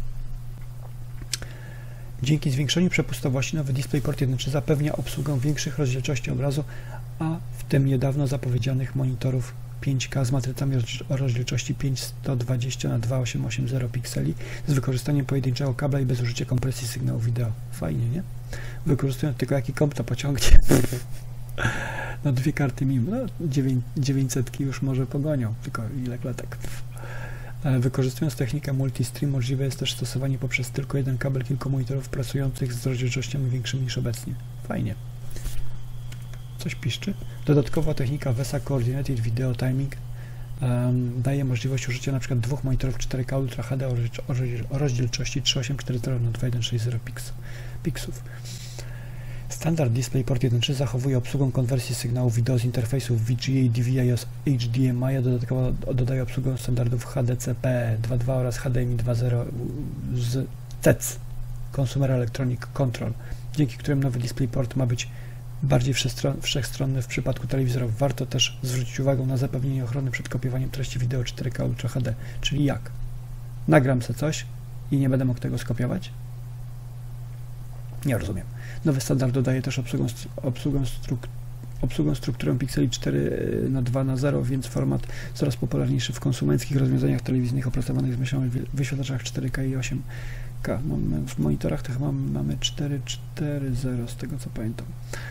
Dzięki zwiększeniu przepustowości nowy DisplayPort 1.3 zapewnia obsługę większych rozdzielczości obrazu, a w tym niedawno zapowiedzianych monitorów 5K z matrycami o rozdzielczości 5120x2880 pikseli z wykorzystaniem pojedynczego kabla i bez użycia kompresji sygnału wideo. Fajnie, nie? Wykorzystując tylko jaki komp to pociągnie. No 2 karty MIM, no 900 już może pogonią, tylko ile klatek. Wykorzystując technikę multistream możliwe jest też stosowanie poprzez tylko jeden kabel kilku monitorów pracujących z rozdzielczościami większymi niż obecnie. Fajnie. Coś piszczy. Dodatkowa technika VESA Coordinated Video Timing daje możliwość użycia np. 2 monitorów 4K Ultra HD o rozdzielczości 3840x2160 piksów. Standard DisplayPort 1.3 zachowuje obsługę konwersji sygnału wideo z interfejsów VGA, DVI oraz HDMI, a dodatkowo dodaje obsługę standardów HDCP 2.2 oraz HDMI 2.0 z TEC, Consumer Electronic Control, dzięki którym nowy DisplayPort ma być bardziej wszechstronny w przypadku telewizorów. Warto też zwrócić uwagę na zapewnienie ochrony przed kopiowaniem treści wideo 4K Ultra HD, czyli jak? Nagram sobie coś i nie będę mógł tego skopiować? Nie rozumiem. Nowy standard dodaje też obsługę strukturą pikseli 4:2:0, więc format coraz popularniejszy w konsumenckich rozwiązaniach telewizyjnych opracowanych z myślą wyświetlaczach 4K i 8K. W monitorach to chyba mamy 4:4:0 z tego co pamiętam.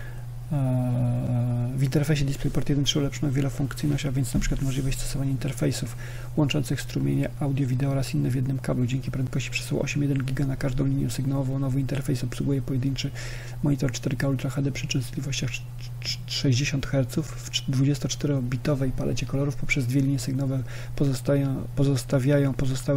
W interfejsie DisplayPort 1.3 ulepszono wielofunkcyjność, a więc np. możliwość stosowania interfejsów łączących strumienie audio, wideo oraz inne w jednym kablu. Dzięki prędkości przesyłu 8,1 GHz na każdą linię sygnałową nowy interfejs obsługuje pojedynczy monitor 4K Ultra HD przy częstotliwościach 60 Hz w 24-bitowej palecie kolorów poprzez 2 linie sygnałowe pozostawiają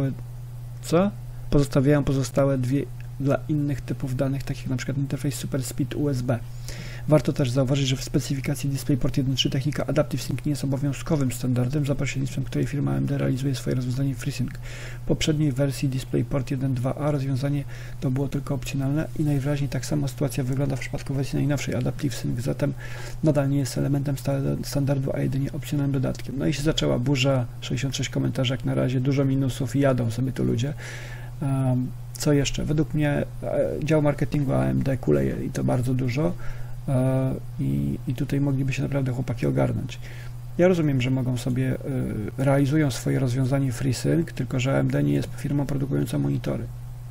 pozostałe 2 dla innych typów danych, takich jak np. interfejs Super Speed USB. Warto też zauważyć, że w specyfikacji DisplayPort 1.3 technika Adaptive Sync nie jest obowiązkowym standardem, za pośrednictwem której firma AMD realizuje swoje rozwiązanie FreeSync. W poprzedniej wersji DisplayPort 1.2a rozwiązanie to było tylko opcjonalne i najwyraźniej tak samo sytuacja wygląda w przypadku wersji najnowszej Adaptive Sync, zatem nadal nie jest elementem standardu, a jedynie opcjonalnym dodatkiem. No i się zaczęła burza, 66 komentarzy jak na razie, dużo minusów i jadą sobie tu ludzie. Co jeszcze? Według mnie dział marketingu AMD kuleje i to bardzo dużo. I tutaj mogliby się naprawdę chłopaki ogarnąć. Ja rozumiem, że mogą sobie, realizują swoje rozwiązanie FreeSync, tylko że AMD nie jest firmą produkującą monitory.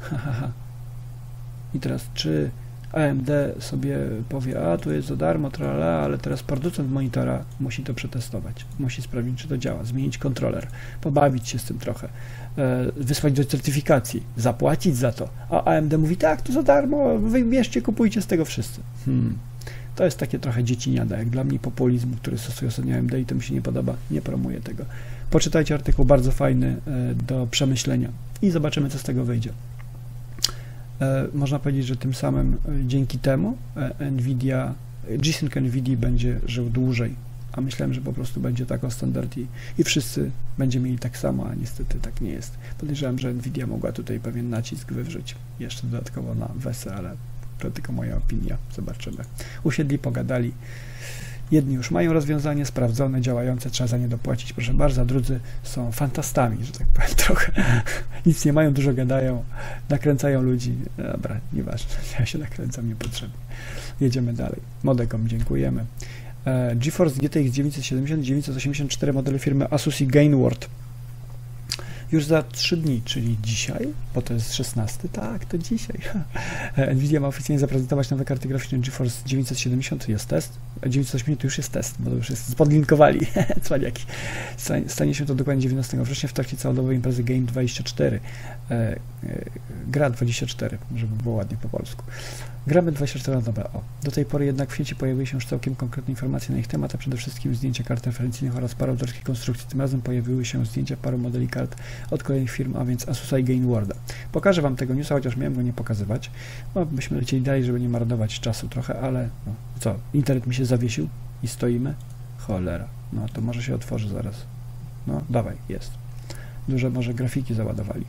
I teraz, czy AMD sobie powie, a tu jest za darmo, tralala, ale teraz producent monitora musi to przetestować, musi sprawdzić, czy to działa, zmienić kontroler, pobawić się z tym trochę, wysłać do certyfikacji, zapłacić za to, a AMD mówi, tak, to za darmo, wybierzcie, kupujcie z tego wszyscy. To jest takie trochę dzieciniada, jak dla mnie populizm, który stosuje ostatnio AMD i to mi się nie podoba, nie promuję tego. Poczytajcie artykuł, bardzo fajny do przemyślenia i zobaczymy, co z tego wyjdzie. Można powiedzieć, że tym samym dzięki temu G-Sync NVIDIA będzie żył dłużej, a myślałem, że po prostu będzie tak o standard i wszyscy będziemy mieli tak samo, a niestety tak nie jest. Podejrzewam, że NVIDIA mogła tutaj pewien nacisk wywrzeć jeszcze dodatkowo na VESA, ale to tylko moja opinia, zobaczymy. Usiedli, pogadali. Jedni już mają rozwiązanie sprawdzone, działające, trzeba za nie dopłacić, proszę bardzo, a drudzy są fantastami, że tak powiem trochę. Nic nie mają, dużo gadają, nakręcają ludzi. Dobra, nieważne, ja się nakręcam niepotrzebnie. Jedziemy dalej. Modecom dziękujemy. GeForce GTX 970 984 modele firmy Asus i Gainward. Już za 3 dni, czyli dzisiaj, bo to jest 16, tak, to dzisiaj. NVIDIA ma oficjalnie zaprezentować nowe karty graficzne GeForce 970, jest test, 980 to już jest test, bo to już jest, spodlinkowali, cwaniaki. Stanie się to dokładnie 19 września w trakcie całodobowej imprezy Game 24, Gra 24, żeby było ładnie po polsku. Gramy 24 na dobę. Do tej pory jednak w sieci pojawiły się już całkiem konkretne informacje na ich temat, a przede wszystkim zdjęcia kart referencyjnych oraz paru autorskich konstrukcji. Tym razem pojawiły się zdjęcia paru modeli kart od kolejnych firm, a więc Asusa i Gainwarda. Pokażę Wam tego newsa, chociaż miałem go nie pokazywać. No, byśmy lecieli dalej, żeby nie marnować czasu trochę, ale no, co, internet mi się zawiesił i stoimy? Cholera. No to może się otworzy zaraz. No, dawaj, jest. Duże może grafiki załadowali.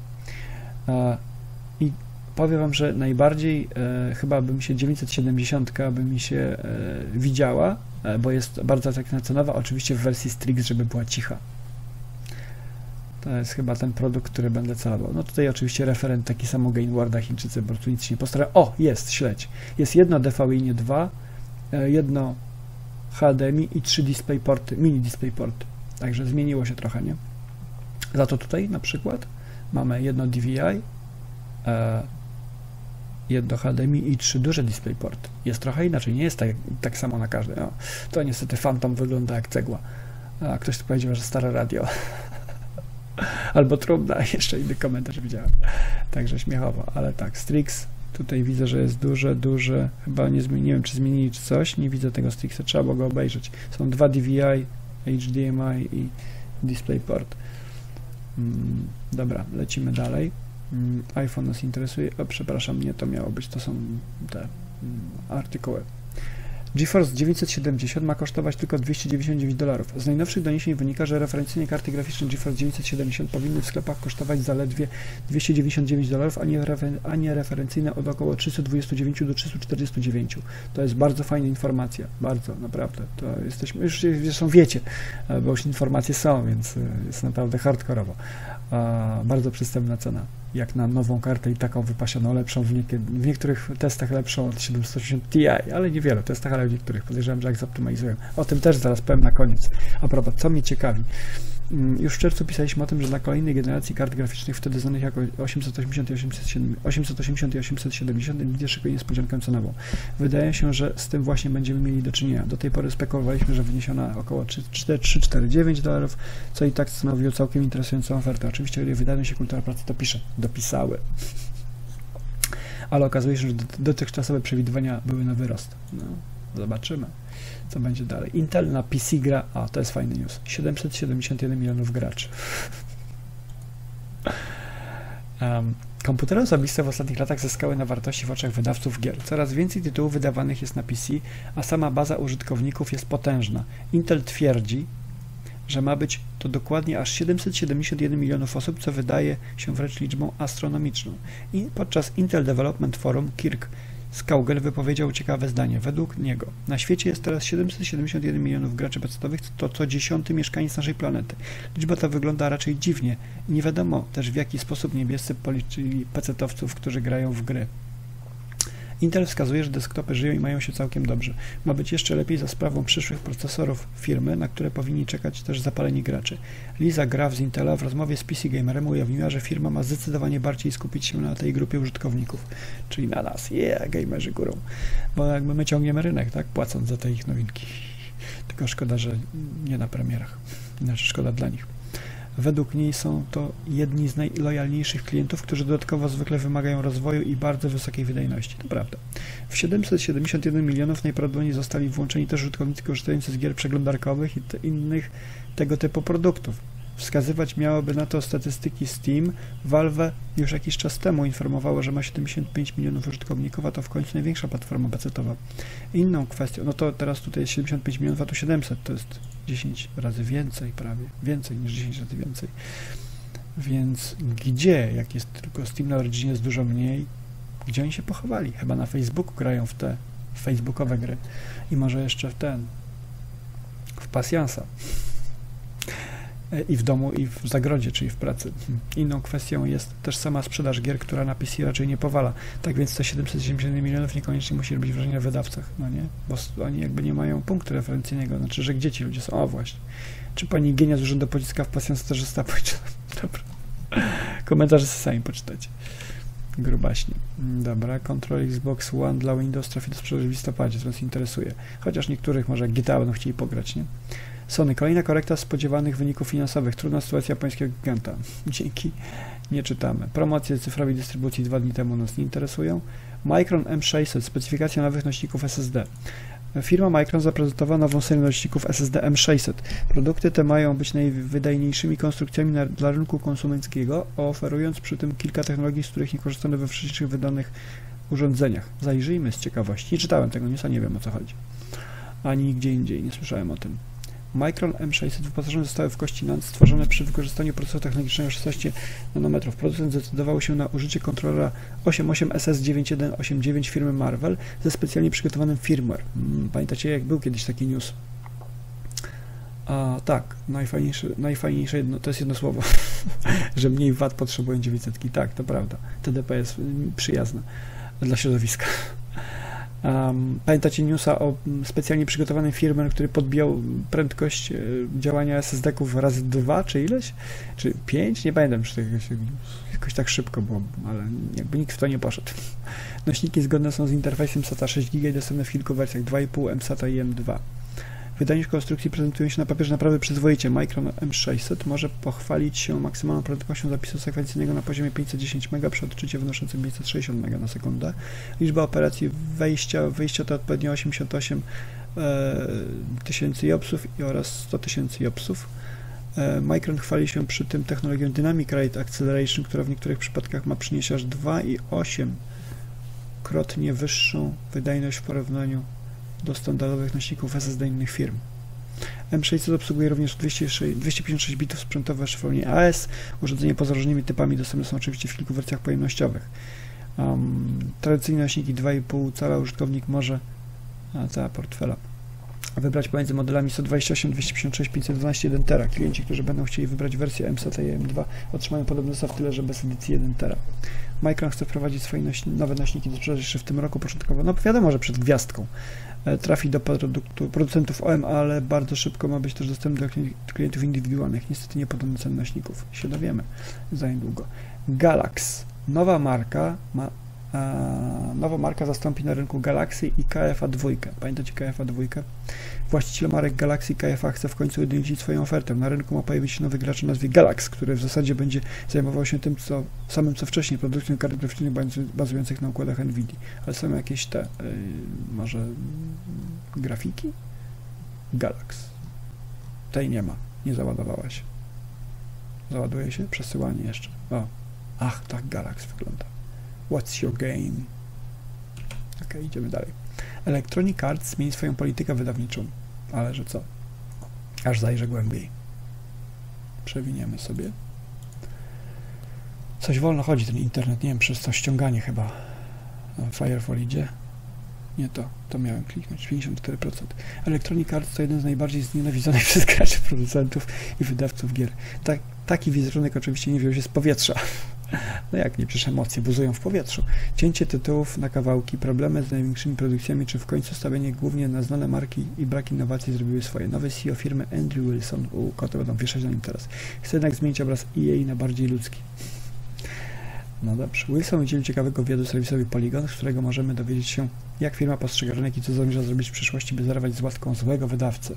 I powiem Wam, że najbardziej chyba by mi się 970 by mi się widziała, bo jest bardzo atrakcyjna cenowa, oczywiście w wersji Strix, żeby była cicha. To jest chyba ten produkt, który będę celował. No tutaj oczywiście referent taki samo Gainwarda, Chińczycy po prostu nic się nie postarają. O, jest, śledź. Jest jedno DVI, nie 2, jedno HDMI i 3 DisplayPorty, mini DisplayPorty. Także zmieniło się trochę, nie? Za to tutaj na przykład mamy jedno DVI, jedno HDMI i 3 duże DisplayPort. Jest trochę inaczej, nie jest tak samo na każdej. No, to niestety Phantom wygląda jak cegła. A ktoś tu powiedział, że stare radio. Albo trumna, jeszcze inny komentarz widziałem. Także śmiechowo, ale tak, Strix, tutaj widzę, że jest duże, chyba nie wiem, czy zmienili czy coś, nie widzę tego Strixa, trzeba było go obejrzeć. Są 2 DVI, HDMI i DisplayPort. Dobra, lecimy dalej. iPhone nas interesuje, przepraszam, nie to miało być, to są te artykuły. GeForce 970 ma kosztować tylko $299. Z najnowszych doniesień wynika, że referencyjne karty graficzne GeForce 970 powinny w sklepach kosztować zaledwie $299, a nie referencyjne od około 329 do 349. To jest bardzo fajna informacja, bardzo, naprawdę. To jesteśmy, już zresztą wiecie, bo już informacje są, więc jest naprawdę hardkorowo. Bardzo przystępna cena, jak na nową kartę i taką wypasioną, lepszą, w niektórych testach lepszą od 780 Ti, ale nie w wielu testach, ale w niektórych. Podejrzewam, że jak zoptymalizują. O tym też zaraz powiem na koniec. A propos, co mnie ciekawi. Już w czerwcu pisaliśmy o tym, że dla kolejnej generacji kart graficznych, wtedy znanych jako 880 i 870, Nvidia szykuje niespodziankę cenową. Wydaje się, że z tym właśnie będziemy mieli do czynienia. Do tej pory spekulowaliśmy, że wyniesiona około $349, co i tak stanowiło całkiem interesującą ofertę. Oczywiście, o ile wydane się kultura pracy, to pisze. Dopisały. Ale okazuje się, że dotychczasowe przewidywania były na wyrost. No, zobaczymy, co będzie dalej. Intel na PC gra, to jest fajny news, 771 milionów graczy. Komputery osobiste w ostatnich latach zyskały na wartości w oczach wydawców gier. Coraz więcej tytułów wydawanych jest na PC, a sama baza użytkowników jest potężna. Intel twierdzi, że ma być to dokładnie aż 771 milionów osób, co wydaje się wręcz liczbą astronomiczną. I podczas Intel Development Forum Kirk Skaugen wypowiedział ciekawe zdanie. Według niego na świecie jest teraz 771 milionów graczy pecetowych, to co 10. mieszkaniec naszej planety. Liczba ta wygląda raczej dziwnie i nie wiadomo też, w jaki sposób niebiescy policzyli pecetowców, którzy grają w gry. Intel wskazuje, że desktopy żyją i mają się całkiem dobrze. Ma być jeszcze lepiej za sprawą przyszłych procesorów firmy, na które powinni czekać też zapaleni gracze. Liza Graf z Intela w rozmowie z PC Gamerem ujawniła, że firma ma zdecydowanie bardziej skupić się na tej grupie użytkowników, czyli na nas. Gamerzy górą. Bo jakby my ciągniemy rynek, tak, płacąc za te ich nowinki. Tylko szkoda, że nie na premierach. Znaczy szkoda dla nich. Według niej są to jedni z najlojalniejszych klientów, którzy dodatkowo zwykle wymagają rozwoju i bardzo wysokiej wydajności. To prawda. W 771 milionów najprawdopodobniej zostali włączeni też użytkownicy korzystający z gier przeglądarkowych i innych tego typu produktów. Wskazywać miałoby na to statystyki Steam. Valve już jakiś czas temu informowało, że ma 75 milionów użytkowników, a to w końcu największa platforma pecetowa. Inną kwestią, no to teraz tutaj jest 75 milionów, a tu 700, to jest 10 razy więcej prawie, więcej niż 10 razy więcej. Więc gdzie, jak jest tylko Steam na Originie jest dużo mniej, gdzie oni się pochowali? Chyba na Facebooku grają w te facebookowe gry i może jeszcze w pasjansa. I w domu, i w zagrodzie, czyli w pracy. Inną kwestią jest też sama sprzedaż gier, która na PC raczej nie powala. Tak więc te 770 milionów niekoniecznie musi robić wrażenie na wydawcach, no nie? Bo oni jakby nie mają punktu referencyjnego, znaczy, że gdzie ci ludzie są? O, właśnie. Czy pani Genia z Urzędu Pociska w pasjansa też została powiedziana? Dobra. Komentarze sami poczytacie. Grubaśnie. Dobra, Control Xbox One dla Windows trafi do sprzedaży w listopadzie, co nas interesuje. Chociaż niektórych może GTA będą chcieli pograć, nie? Sony, kolejna korekta spodziewanych wyników finansowych. Trudna sytuacja japońskiego giganta. Dzięki. Nie czytamy. Promocje cyfrowej dystrybucji 2 dni temu nas nie interesują. Micron M600, specyfikacja nowych nośników SSD. Firma Micron zaprezentowała nową serię nośników SSD M600. Produkty te mają być najwydajniejszymi konstrukcjami dla rynku konsumenckiego, oferując przy tym kilka technologii, z których nie korzystano we wcześniejszych wydanych urządzeniach. Zajrzyjmy z ciekawości. Nie czytałem tego newsa, nie wiem o co chodzi. Ani gdzie indziej, nie słyszałem o tym. Micron M600 wyposażone zostały w kości NAND stworzone przy wykorzystaniu procesoru technologicznego 16 nanometrów. Producent zdecydował się na użycie kontrolera 88SS9189 firmy Marvell ze specjalnie przygotowanym firmware. Pamiętacie, jak był kiedyś taki news? A tak, najfajniejsze jedno, to jest jedno słowo, że mniej VAT potrzebują 900. Tak, to prawda. TDP jest przyjazne dla środowiska. Pamiętacie newsa o specjalnie przygotowanym firmware, który podbijał prędkość działania SSD-ków razy 2, czy ileś? Czy 5? Nie pamiętam, czy to jakoś tak szybko było, ale jakby nikt w to nie poszedł. Nośniki zgodne są z interfejsem SATA 6 GB, dostępne w kilku wersjach 2,5, MSATA i M2. Wydajność konstrukcji prezentują się na papierze naprawdę przyzwoicie. Micron M600 może pochwalić się maksymalną prędkością zapisu sekwencyjnego na poziomie 510 MB przy odczycie wynoszącym 560 MB na sekundę. Liczba operacji wyjścia to odpowiednio 88 tysięcy IOPSów oraz 100 tysięcy IOPSów. Micron chwali się przy tym technologią Dynamic Rate Acceleration, która w niektórych przypadkach ma przynieść aż 2,8-krotnie wyższą wydajność w porównaniu do standardowych nośników SSD innych firm. M600 obsługuje również 256 bitów sprzętowe w szyfrowni AES. Urządzenia poza różnymi typami dostępne są oczywiście w kilku wersjach pojemnościowych. Tradycyjne nośniki 2,5 cala użytkownik może portfela wybrać pomiędzy modelami 128, 256, 512, 1 tera. Klienci, którzy będą chcieli wybrać wersję MSATA i M2 otrzymają podobny zestaw, tyle że bez edycji 1 tera. Micron chce wprowadzić swoje nowe nośniki do sprzedaży jeszcze w tym roku początkowo. No wiadomo, że przed gwiazdką. Trafi do producentów OEM, ale bardzo szybko ma być też dostępny do klientów indywidualnych. Niestety nie podano cen nośników. Się dowiemy za niedługo. Galax. Nowa marka zastąpi na rynku Galaxy i KFA 2. Pamiętacie KFA 2? Właściciel marek Galaxy i KFA chce w końcu ujednolicić swoją ofertę. Na rynku ma pojawić się nowy gracz o nazwie Galax, który w zasadzie będzie zajmował się tym samym co wcześniej, produkcją kart graficznych bazujących na układach NVIDIA. Ale są jakieś może grafiki? Galax. Tej nie ma. Nie załadowała się. Załaduje się? Przesyłanie jeszcze. Ach, tak Galax wygląda. What's your game? Ok, idziemy dalej. Electronic Arts zmieni swoją politykę wydawniczą. Ale że co? Aż zajrzę głębiej. Przewiniemy sobie. Coś wolno chodzi ten internet. Nie wiem, przez to ściąganie chyba. Firefall idzie. Nie to miałem kliknąć. 54%. Electronic Arts to jeden z najbardziej znienawidzonych przez graczy, producentów i wydawców gier. Taki wizerunek oczywiście nie wziął się z powietrza. No jak nie, przecież emocje buzują w powietrzu. Cięcie tytułów na kawałki, problemy z największymi produkcjami, czy w końcu stawianie głównie na znane marki i brak innowacji zrobiły swoje. Nowy CEO firmy Andrew Wilson, koty będą wieszać na nim teraz, chce jednak zmienić obraz EA na bardziej ludzki. No dobrze. Wilson udzielił ciekawego wywiadu serwisowi Polygon, z którego możemy dowiedzieć się, jak firma postrzega rynek i co zamierza zrobić w przyszłości, by zerwać z łatką złego wydawcy.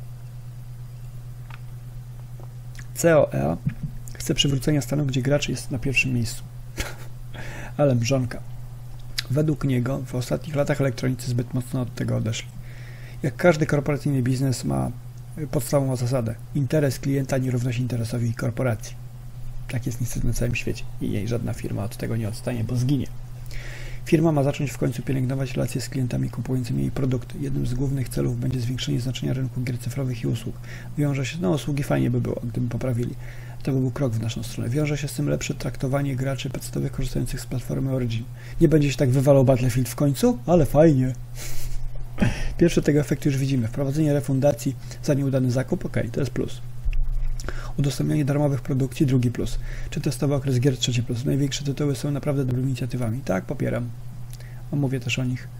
COEA chce przywrócenia stanu, gdzie gracz jest na pierwszym miejscu. Ale mrzonka. Według niego w ostatnich latach elektronicy zbyt mocno od tego odeszli. Jak każdy korporacyjny biznes ma podstawową zasadę. Interes klienta nie równa się interesowi korporacji. Tak jest niestety na całym świecie. I jej żadna firma od tego nie odstanie, bo zginie. Firma ma zacząć w końcu pielęgnować relacje z klientami kupującymi jej produkty. Jednym z głównych celów będzie zwiększenie znaczenia rynku gier cyfrowych i usług. Wiąże się, usługi fajnie by było, gdyby poprawili. To by był krok w naszą stronę. Wiąże się z tym lepsze traktowanie graczy podstawowych korzystających z platformy Origin. Nie będzie się tak wywalał Battlefield w końcu, ale fajnie. Pierwsze tego efektu już widzimy. Wprowadzenie refundacji za nieudany zakup, to jest plus. Udostępnianie darmowych produkcji, drugi plus. Czy testowy okres gier, trzeci plus. Największe tytuły są naprawdę dobrymi inicjatywami. Tak, popieram. Mówię też o nich.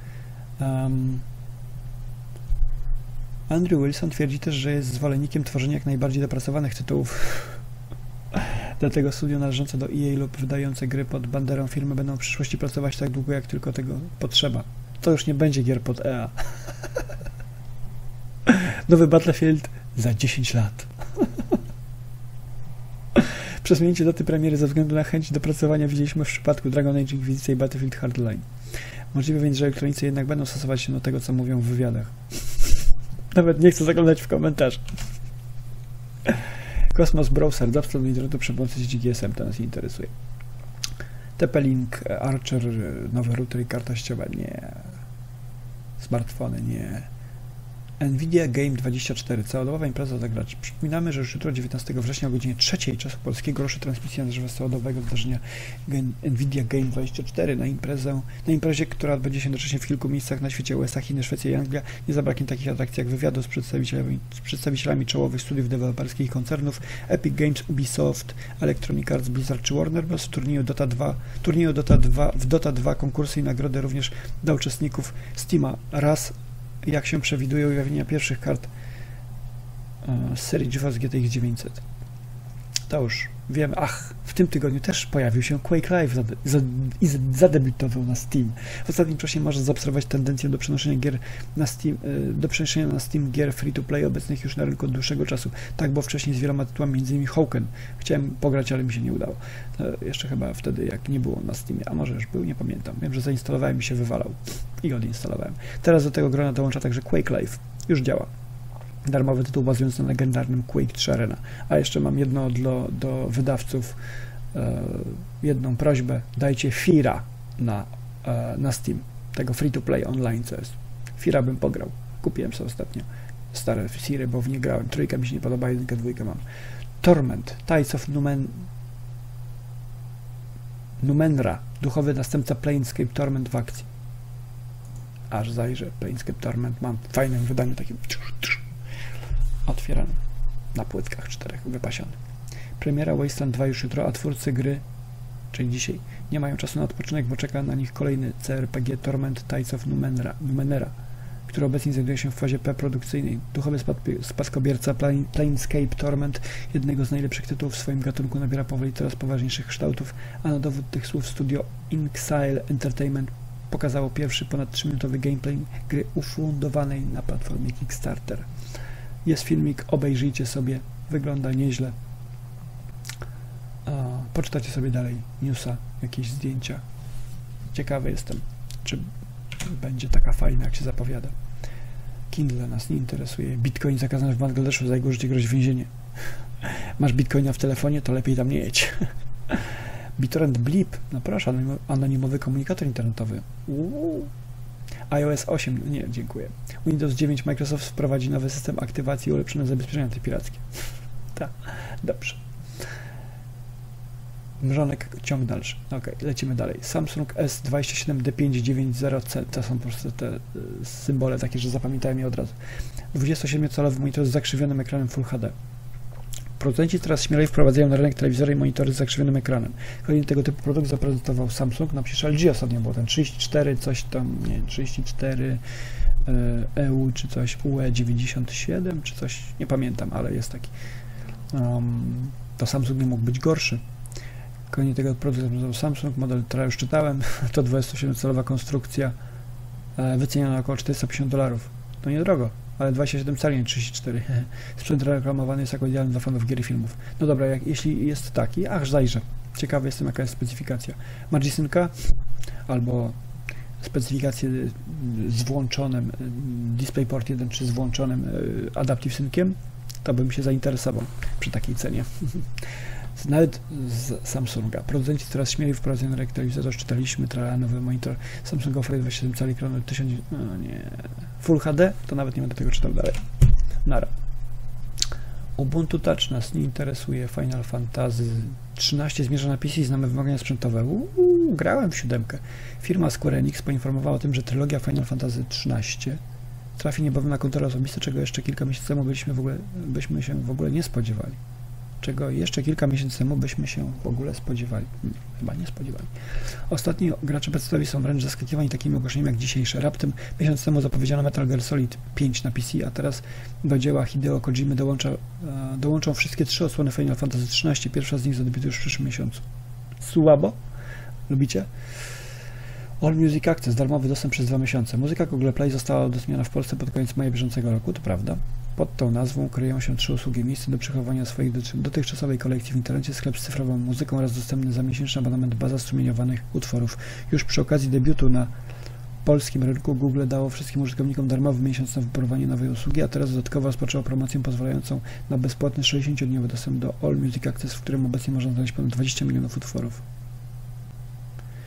Andrew Wilson twierdzi też, że jest zwolennikiem tworzenia jak najbardziej dopracowanych tytułów. Dlatego studio należące do EA lub wydające gry pod banderą firmy będą w przyszłości pracować tak długo, jak tylko tego potrzeba. To już nie będzie gier pod EA. Nowy Battlefield za 10 lat. Przesunięcie daty premiery ze względu na chęć dopracowania widzieliśmy w przypadku Dragon Age Inquisition i Battlefield Hardline. Możliwe więc, że elektronicy jednak będą stosować się do tego, co mówią w wywiadach. Nawet nie chcę zaglądać w komentarze. Cosmos Browser, dostęp do internetu przy pomocy sieci GSM, to nas interesuje. TP-Link, Archer, nowy router i karta ściowa, nie. Smartfony, nie. Nvidia Game 24, całodobowa impreza dla graczy. Przypominamy, że już jutro 19 września o godzinie 3 czasu polskiego ruszy transmisja na żywo całodobowego wydarzenia Nvidia Game 24 na imprezie, która odbędzie się jednocześnie w kilku miejscach na świecie: USA, Chiny, Szwecja i Anglia. Nie zabraknie takich atrakcji jak wywiadu z przedstawicielami czołowych studiów deweloperskich i koncernów Epic Games, Ubisoft, Electronic Arts, Blizzard czy Warner Bros. W turnieju Dota 2 konkursy i nagrody również dla uczestników Steama. Raz, jak się przewiduje, ujawnienia pierwszych kart z serii GeForce GTX 900. To już wiemy. W tym tygodniu też pojawił się Quake Live i zadebiutował na Steam. W ostatnim czasie można zaobserwować tendencję do przenoszenia na Steam gier free-to-play obecnych już na rynku od dłuższego czasu. Tak było wcześniej z wieloma tytułami, m.in. Hawken. Chciałem pograć, ale mi się nie udało. Jeszcze chyba wtedy, jak nie było na Steamie, a może już był, nie pamiętam. Wiem, że zainstalowałem i się wywalał. I odinstalowałem. Teraz do tego grona dołącza także Quake Live. Już działa. Darmowy tytuł bazujący na legendarnym Quake 3 Arena. A jeszcze mam jedno do wydawców, jedną prośbę. Dajcie Fira na Steam. Tego free-to-play online, co jest. Fira bym pograł. Kupiłem sobie ostatnio stare Firy, bo w nie grałem. Trójka mi się nie podoba, jedynkę, dwójkę mam. Torment, Tides of Numenera. Duchowy następca Planescape Torment w akcji. Aż zajrzę. Planescape Torment mam w fajnym wydaniu, takim otwierany na płytkach 4 wypasiony. Premiera Wasteland 2 już jutro, a twórcy gry, czyli dzisiaj, nie mają czasu na odpoczynek, bo czeka na nich kolejny CRPG Torment Tides of Numenera, który obecnie znajduje się w fazie preprodukcyjnej. Duchowy spadkobierca Planescape Torment, jednego z najlepszych tytułów w swoim gatunku, nabiera powoli coraz poważniejszych kształtów, a na dowód tych słów studio Inxile Entertainment pokazało pierwszy ponad 3-minutowy gameplay gry ufundowanej na platformie Kickstarter. Jest filmik, obejrzyjcie sobie, wygląda nieźle. Poczytacie sobie dalej newsa, jakieś zdjęcia. Ciekawy jestem, czy będzie taka fajna, jak się zapowiada. Kindle nas nie interesuje. Bitcoin zakazany w Bangladeszu, za jego życie grozi więzienie. Masz bitcoina w telefonie, to lepiej tam nie jedź. BitTorrent Blip, no proszę, anonimowy komunikator internetowy. iOS 8, nie, dziękuję. Windows 9 Microsoft wprowadzi nowy system aktywacji i ulepszone zabezpieczenia antypirackie. Tak, dobrze. Mrzonek, ciąg dalszy. Ok, lecimy dalej. Samsung S27D590C, to są po prostu te symbole takie, że zapamiętałem je od razu. 27-calowy monitor z zakrzywionym ekranem Full HD. Producenci coraz śmielej wprowadzają na rynek telewizory i monitory z zakrzywionym ekranem. Kolejny tego typu produkt zaprezentował Samsung, no przecież LG ostatnio było ten 34, coś tam, nie 34 EU czy coś, UE97 czy coś, nie pamiętam, ale jest taki. To Samsung nie mógł być gorszy. Kolejny tego produkt zaprezentował Samsung, model, który już czytałem, to 27-calowa konstrukcja, wyceniona na około $450. To niedrogo. Ale 27 cali, nie 34. Sprzęt reklamowany jest jako idealny dla fanów gier i filmów. No dobra, jeśli jest taki, zajrzę. Ciekawy jestem, jaka jest specyfikacja. Magicynka albo specyfikację z włączonym DisplayPort 1 czy z włączonym Adaptive Synciem, to bym się zainteresował przy takiej cenie. Nawet z Samsunga. Producenci coraz śmielej wprowadzają na rynek telewizor, czytaliśmy, nowy monitor Samsunga oferuje 27 cali ekranu 1000, no nie, Full HD, to nawet nie będę tego czytał dalej. Nara. Ubuntu Touch nas nie interesuje, Final Fantasy 13 zmierza na PC, znamy wymagania sprzętowe. Grałem w 7. Firma Square Enix poinformowała o tym, że trylogia Final Fantasy 13 trafi niebawem na konto osobiste, czego jeszcze kilka miesięcy temu byśmy się w ogóle nie spodziewali. Czego jeszcze kilka miesięcy temu byśmy się w ogóle spodziewali. Chyba nie spodziewali. Ostatnio gracze PC są wręcz zaskakiwani takimi ogłoszeniami jak dzisiejsze. Raptem miesiąc temu zapowiedziano Metal Gear Solid 5 na PC, a teraz do dzieła Hideo Kojimy dołączą wszystkie 3 odsłony Final Fantasy 13. Pierwsza z nich zadebiutuje już w przyszłym miesiącu. Słabo? Lubicie? All Music Access, darmowy dostęp przez 2 miesiące. Muzyka Google Play została udostępniona w Polsce pod koniec maja bieżącego roku, to prawda. Pod tą nazwą kryją się 3 usługi: miejsce do przechowywania swojej dotychczasowej kolekcji w internecie, sklep z cyfrową muzyką oraz dostępny za miesięczny abonament baza strumieniowanych utworów. Już przy okazji debiutu na polskim rynku Google dało wszystkim użytkownikom darmowy miesiąc na wypróbowanie nowej usługi, a teraz dodatkowo rozpoczęło promocję pozwalającą na bezpłatny 60-dniowy dostęp do All Music Access, w którym obecnie można znaleźć ponad 20 milionów utworów.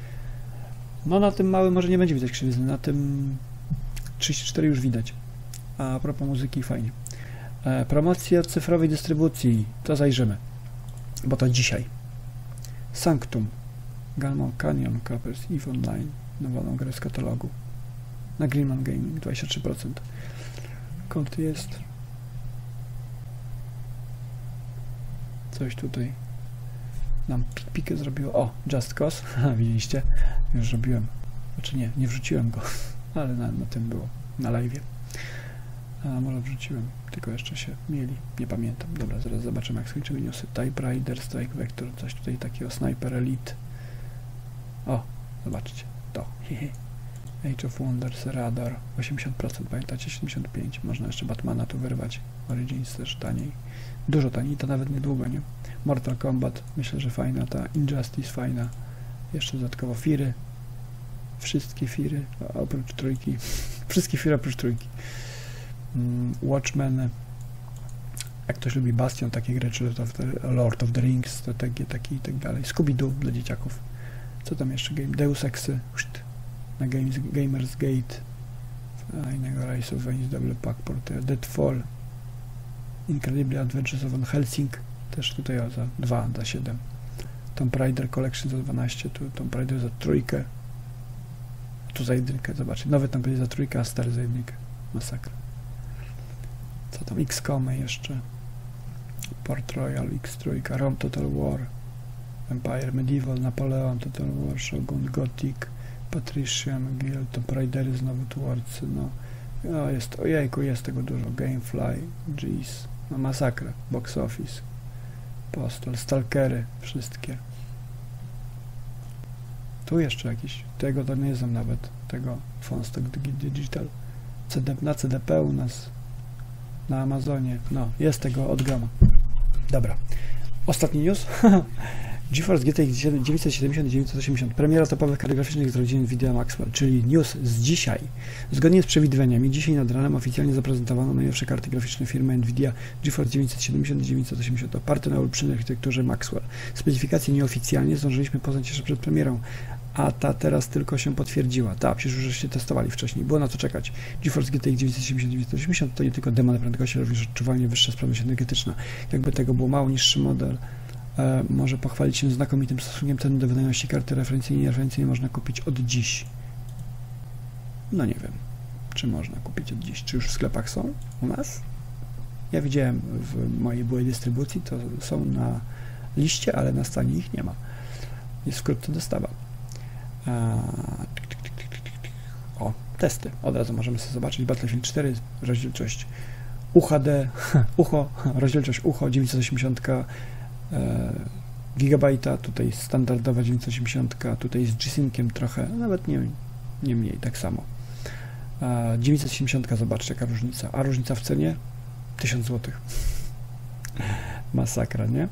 No na tym małym może nie będzie widać krzywizny, na tym 34 już widać. A propos muzyki, fajnie. Promocja cyfrowej dystrybucji, to zajrzymy, bo to dzisiaj. Sanctum, Galmon Canyon, Capers, EVE Online, nową grę z katalogu. Na Greenman Gaming 23%. Kod jest. Coś tutaj nam pikę zrobiło. O, Just Cause. Widzieliście? Już robiłem. Znaczy nie wrzuciłem go, ale na tym było, na live'ie. A może wrzuciłem, tylko jeszcze się mieli, nie pamiętam. Dobra, zaraz zobaczymy, jak skończyły newsy. Type Rider, Strike Vector, coś tutaj takiego, Sniper Elite. O, zobaczcie, to. Age of Wonders, Radar, 80%, pamiętacie, 75%. Można jeszcze Batmana tu wyrwać. Origins też taniej. Dużo taniej, to nawet niedługo, nie? Mortal Kombat, myślę, że fajna ta. Injustice fajna. Jeszcze dodatkowo Firy. Wszystkie Firy, oprócz trójki. Wszystkie Firy oprócz trójki. Watchmen. Jak ktoś lubi Bastion, takie gry, czy Lord of the Rings, strategie takie i tak dalej. Scooby-Doo dla dzieciaków. Co tam jeszcze? Deus Exy. Na Gamers Gate. Fajnego Rise of Venice, Double Pack Porter. Deadfall. Incredible Adventures of Van Helsing. Też tutaj za 2, za 7. Tomb Raider Collection za 12. Tu Tomb Raider za 3. Tu za 1. Zobaczcie. Nowy Tomb Raider za 3, a stary za 1. Masakra. Co tam? XCOM jeszcze. Port Royal, X3, Rome Total War. Empire Medieval, Napoleon Total War, Shogun Gothic, Patrician Guild, Tomb Raidery znowu Towards, no. O, jest, ojejku, jest tego dużo. Gamefly, Jeez, no masakra. Box Office, Postal, Stalkery, wszystkie. Tu jeszcze jakiś, tego to nie znam nawet, tego Fonstock Digital. Na CDP u nas, na Amazonie, no, jest tego od groma. Dobra, ostatni news. GeForce GTX 970 i 980. Premiera topowych kart graficznych z rodziny Nvidia Maxwell, czyli news z dzisiaj. Zgodnie z przewidywaniami, dzisiaj nad ranem oficjalnie zaprezentowano najnowsze karty graficzne firmy Nvidia GeForce 970 i 980 oparte na olbrzymiej architekturze Maxwell. Specyfikacje nieoficjalnie zdążyliśmy poznać jeszcze przed premierą, a ta teraz tylko się potwierdziła. Przecież już żeście testowali wcześniej, było na to czekać. GeForce GTX 970 i 980 to nie tylko demo na prędkości, ale również odczuwalnie wyższa sprawność energetyczna. Jakby tego było mało, niższy model może pochwalić się znakomitym stosunkiem ceny do wydajności karty referencyjnej. Referencyjnie można kupić od dziś. No nie wiem, czy można kupić od dziś. Czy już w sklepach są u nas? Ja widziałem w mojej byłej dystrybucji, to są na liście, ale na stanie ich nie ma. Jest wkrótce dostawa. O, testy. Od razu możemy sobie zobaczyć. Battlefield 4, rozdzielczość UHD, rozdzielczość UHO 980 gigabajta, tutaj standardowa 980, tutaj z G-Synciem trochę, nawet nie mniej, tak samo. 970, zobaczcie jaka różnica, a różnica w cenie 1000 zł. Masakra, nie?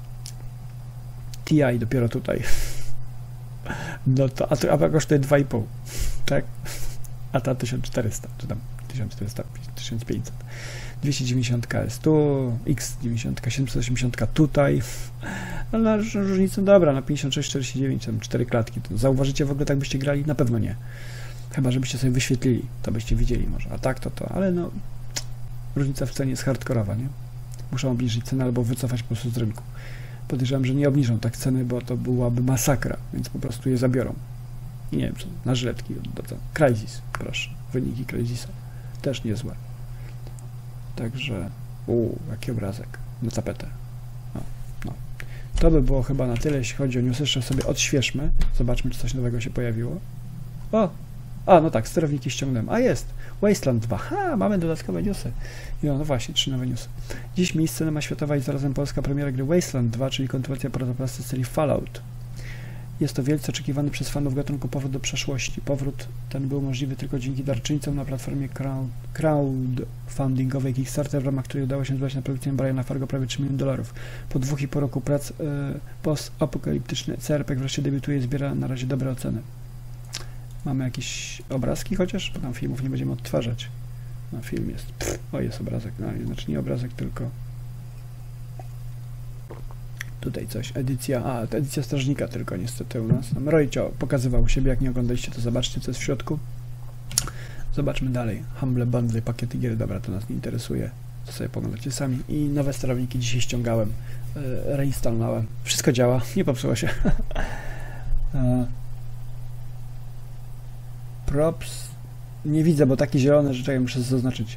TI dopiero tutaj. No to, a kosztuje 2,5, tak? A ta 1400, czy tam 1400, 1500. 290 jest tu, X90, 780 tutaj, ale różnica dobra, na 56-49, tam 4 klatki, to zauważycie w ogóle tak byście grali? Na pewno nie. Chyba, żebyście sobie wyświetlili, to byście widzieli może, a tak to, ale no, różnica w cenie jest hardkorowa, nie? Muszą obniżyć cenę albo wycofać po prostu z rynku. Podejrzewam, że nie obniżą tak ceny, bo to byłaby masakra, więc po prostu je zabiorą. I nie wiem co, na żyletki oddadzą. Crysis, proszę, wyniki Crysisa, też niezłe. Także, jaki obrazek na tapetę. No. To by było chyba na tyle, jeśli chodzi o newsy. Jeszcze sobie odświeżmy. Zobaczmy, czy coś nowego się pojawiło. No tak, sterowniki ściągnąłem. A jest! Wasteland 2. Mamy dodatkowe newsy. No właśnie, 3 nowe newsy. Dziś miejsce ma światowa i zarazem polska premiera gry Wasteland 2, czyli kontynuacja protoplasty serii Fallout. Jest to wielce oczekiwany przez fanów gatunku powrót do przeszłości. Powrót ten był możliwy tylko dzięki darczyńcom na platformie crowdfundingowej Kickstarter, w ramach której udało się zbrać na produkcję Briana Fargo prawie $3 miliony. Po 2,5 roku prac post-apokaliptyczny CRPG wreszcie debiutuje i zbiera na razie dobre oceny. Mamy jakieś obrazki chociaż? Bo tam filmów nie będziemy odtwarzać. No film jest. Jest obrazek. No, znaczy nie obrazek, tylko tutaj coś. Edycja, to edycja Strażnika tylko niestety u nas. Tam Rojcio pokazywał siebie, jak nie oglądaliście, to zobaczcie, co jest w środku. Zobaczmy dalej. Humble Bundle, pakiety gier, dobra, to nas nie interesuje. To sobie poglądacie sami. I nowe sterowniki dzisiaj ściągałem, reinstalowałem. Wszystko działa, nie popsuło się. Props. Nie widzę, bo taki zielony, że czekaj, muszę zaznaczyć.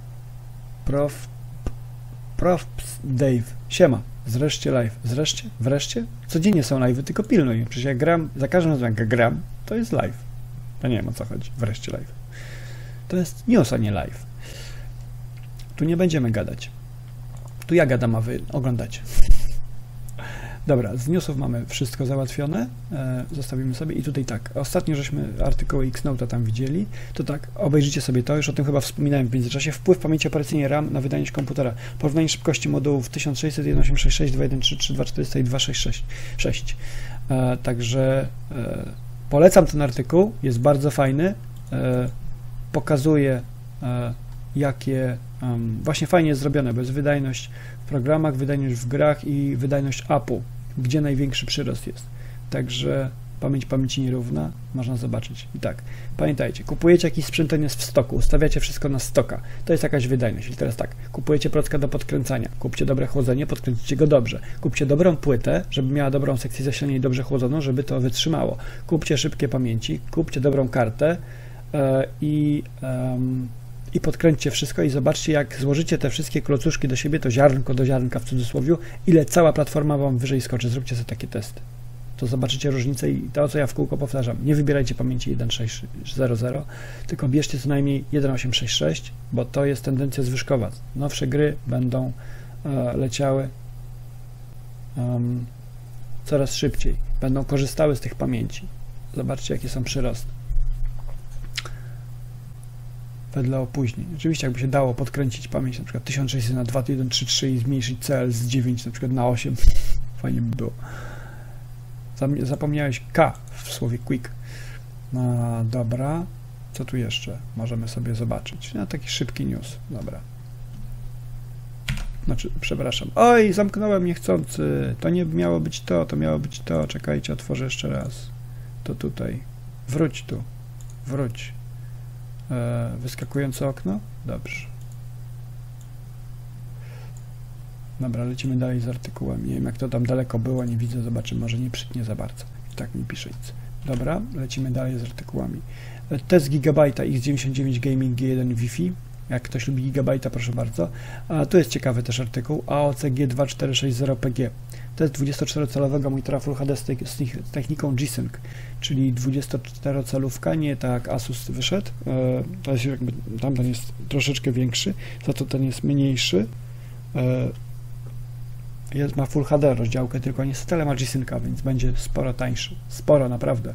Props Dave. Siema. Zreszcie live. Zreszcie? Wreszcie? Codziennie są live'y, tylko pilnuj. Przecież jak gram, za każdym razem jak gram, to jest live. To nie wiem, o co chodzi. Wreszcie live. To jest news, a nie live. Tu nie będziemy gadać. Tu ja gadam, a wy oglądacie. Dobra, z newsów mamy wszystko załatwione. Zostawimy sobie i tutaj tak. Ostatnio żeśmy artykuły Xnote'a tam widzieli. To tak, obejrzyjcie sobie to. Już o tym chyba wspominałem w międzyczasie. Wpływ pamięci operacyjnej RAM na wydajność komputera. Porównanie szybkości modułów 1600, 1866, 213, 3200 i 266. Także polecam ten artykuł. Jest bardzo fajny. Pokazuje jakie właśnie fajnie jest zrobione, bo jest wydajność w programach, wydajność w grach i wydajność APU, gdzie największy przyrost jest. Także pamięć pamięci nierówna, można zobaczyć. I tak, pamiętajcie, kupujecie jakiś sprzęt, ten jest w stoku, ustawiacie wszystko na stoka, to jest jakaś wydajność. I teraz tak, kupujecie procka do podkręcania, kupcie dobre chłodzenie, podkręcicie go dobrze, kupcie dobrą płytę, żeby miała dobrą sekcję zasilania i dobrze chłodzoną, żeby to wytrzymało. Kupcie szybkie pamięci, kupcie dobrą kartę i podkręćcie wszystko i zobaczcie, jak złożycie te wszystkie klocuszki do siebie, to ziarnko do ziarnka w cudzysłowie, ile cała platforma wam wyżej skoczy. Zróbcie sobie takie testy. To zobaczycie różnicę i to, co ja w kółko powtarzam. Nie wybierajcie pamięci 1600, tylko bierzcie co najmniej 1866, bo to jest tendencja zwyżkowa. Nowsze gry będą leciały coraz szybciej. Będą korzystały z tych pamięci. Zobaczcie, jakie są przyrosty. Wedle opóźnień. Oczywiście jakby się dało podkręcić pamięć na przykład 1600 na 2133 i zmniejszyć CL z 9 na przykład na 8, fajnie by było. Zapomniałeś K w słowie quick. No dobra, co tu jeszcze możemy sobie zobaczyć? No taki szybki news, dobra. Znaczy, przepraszam. Oj, zamknąłem niechcący. To nie miało być to, to miało być to. Czekajcie, otworzę jeszcze raz. To tutaj. Wróć tu. Wróć. Wyskakujące okno? Dobrze. Dobra, lecimy dalej z artykułem. Nie wiem, jak to tam daleko było, nie widzę, zobaczymy, może nie przytnie za bardzo. I tak mi pisze nic. Dobra, lecimy dalej z artykułami. Test Gigabyte'a X99 Gaming G1 Wi-Fi. Jak ktoś lubi Gigabajta, proszę bardzo. A tu jest ciekawy też artykuł. AOC G2460PG. To jest 24-calowego monitora Full HD z techniką G-Sync, czyli 24-calówka, nie tak Asus wyszedł. To jest jakby, tamten jest troszeczkę większy, za to ten jest mniejszy. Ma Full HD rozdziałkę, tylko niestety ale ma G-Synca, więc będzie sporo tańszy. Sporo, naprawdę.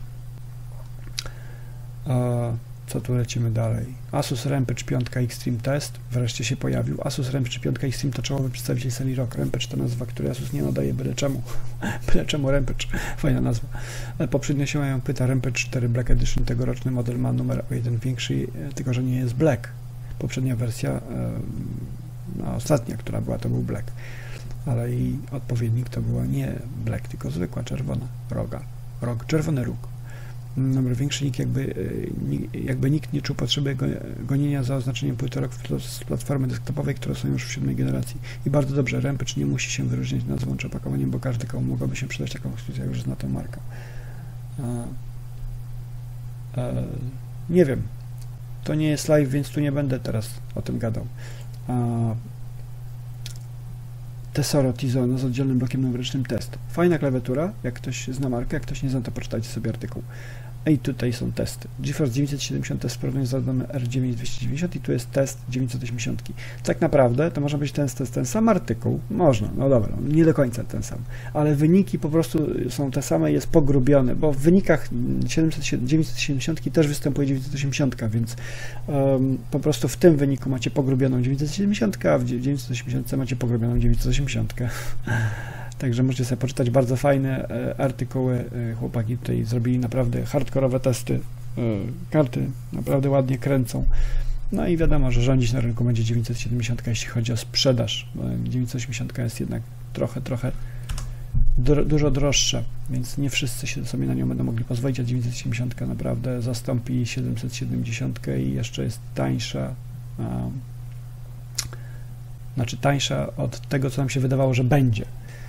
Co tu lecimy dalej? Asus Rampage 5 Extreme Test wreszcie się pojawił. Asus Rampage 5 Extreme to czołowy przedstawiciel serii ROG. Rampage to nazwa, której Asus nie nadaje byle czemu. Byle czemu Rampage. Fajna nazwa. Poprzednio się mają pyta Rampage 4 Black Edition. Tegoroczny model ma numer o jeden większy, tylko że nie jest Black. Poprzednia wersja, ostatnia, która była, to był Black. Ale jej odpowiednik to była nie Black, tylko zwykła czerwona roga. Czerwony róg. Numer większy, jakby nikt nie czuł potrzeby gonienia za oznaczeniem płyty ROG z platformy desktopowej, które są już w 7. generacji. I bardzo dobrze, Rampage nie musi się wyróżniać nazwą czy opakowaniem, bo każdy, komu mogłaby się przydać taką konstrukcję, już zna tę markę. Nie wiem. To nie jest live, więc tu nie będę teraz o tym gadał. Tesoro Tizono z oddzielnym blokiem numerycznym test. Fajna klawiatura, jak ktoś zna markę, jak ktoś nie zna, to poczytajcie sobie artykuł. I tutaj są testy. GeForce 970 test w porównaniu z Radeonem R9 290 i tu jest test 980. Tak naprawdę to może być ten sam artykuł, można, no dobra, nie do końca ten sam, ale wyniki po prostu są te same, jest pogrubione, bo w wynikach 970 też występuje 980, więc po prostu w tym wyniku macie pogrubioną 970, a w 980 macie pogrubioną 980. Także możecie sobie poczytać bardzo fajne artykuły. Chłopaki tutaj zrobili naprawdę hardkorowe testy. Karty naprawdę ładnie kręcą. No i wiadomo, że rządzić na rynku będzie 970, jeśli chodzi o sprzedaż. 980 jest jednak trochę dużo droższe, więc nie wszyscy się sobie na nią będą mogli pozwolić, a 970 naprawdę zastąpi 770 i jeszcze jest tańsza, znaczy tańsza od tego, co nam się wydawało, że będzie.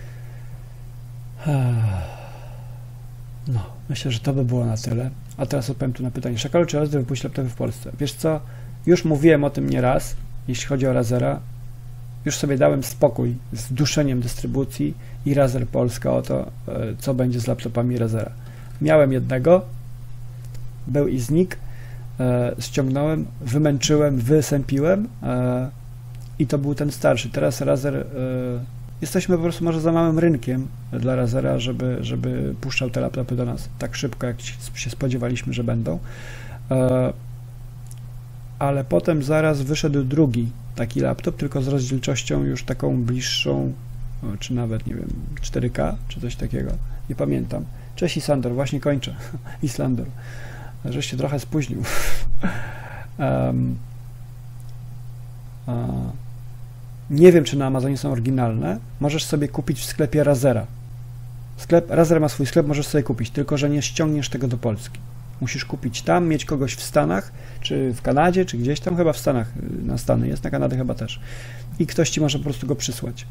No, myślę, że to by było na tyle. A teraz odpowiem tu na pytanie. Szakalu, czy Razer wypuści laptopy w Polsce? Wiesz co, już mówiłem o tym nieraz, jeśli chodzi o Razera. Już sobie dałem spokój z duszeniem dystrybucji i Razer Polska o to, co będzie z laptopami Razera. Miałem jednego, był i znikł, ściągnąłem, wymęczyłem, wysępiłem i to był ten starszy. Teraz Razer, jesteśmy po prostu może za małym rynkiem dla Razera, żeby puszczał te laptopy do nas tak szybko, jak się spodziewaliśmy, że będą. Ale potem zaraz wyszedł drugi taki laptop, tylko z rozdzielczością już taką bliższą, czy nawet, nie wiem, 4K, czy coś takiego. Nie pamiętam. Cześć Islandor, właśnie kończę. Islandor, żeś się trochę spóźnił. Nie wiem, czy na Amazonie są oryginalne. Możesz sobie kupić w sklepie Razera. Razer ma swój sklep, możesz sobie kupić, tylko że nie ściągniesz tego do Polski. Musisz kupić tam, mieć kogoś w Stanach, czy w Kanadzie, czy gdzieś tam, chyba w Stanach, na Stany jest, na Kanadę chyba też. I ktoś ci może po prostu go przysłać.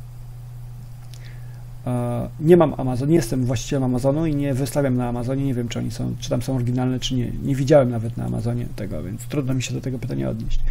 Nie mam Amazon, nie jestem właścicielem Amazonu i nie wystawiam na Amazonie, nie wiem, czy oni są, czy tam są oryginalne, czy nie. Nie widziałem nawet na Amazonie tego, więc trudno mi się do tego pytania odnieść.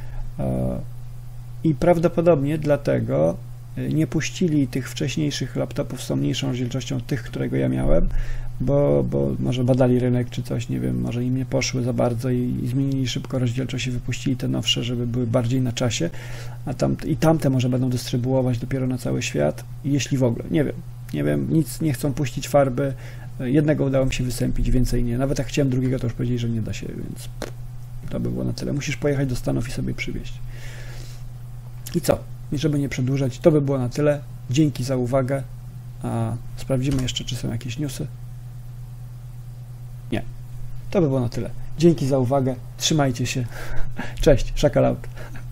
I prawdopodobnie dlatego nie puścili tych wcześniejszych laptopów z tą mniejszą rozdzielczością, tych, którego ja miałem, bo może badali rynek czy coś, nie wiem, może im nie poszły za bardzo i zmienili szybko rozdzielczość i wypuścili te nowsze, żeby były bardziej na czasie, i tamte może będą dystrybuować dopiero na cały świat, jeśli w ogóle, nie wiem, nic nie chcą puścić farby, jednego udało mi się wysępić, więcej nie, nawet jak chciałem drugiego, to już powiedzieli, że nie da się, więc to by było na tyle. Musisz pojechać do Stanów i sobie przywieźć. I co? I żeby nie przedłużać, to by było na tyle. Dzięki za uwagę. A sprawdzimy jeszcze, czy są jakieś newsy. Nie. To by było na tyle. Dzięki za uwagę. Trzymajcie się. Cześć. Szakal out.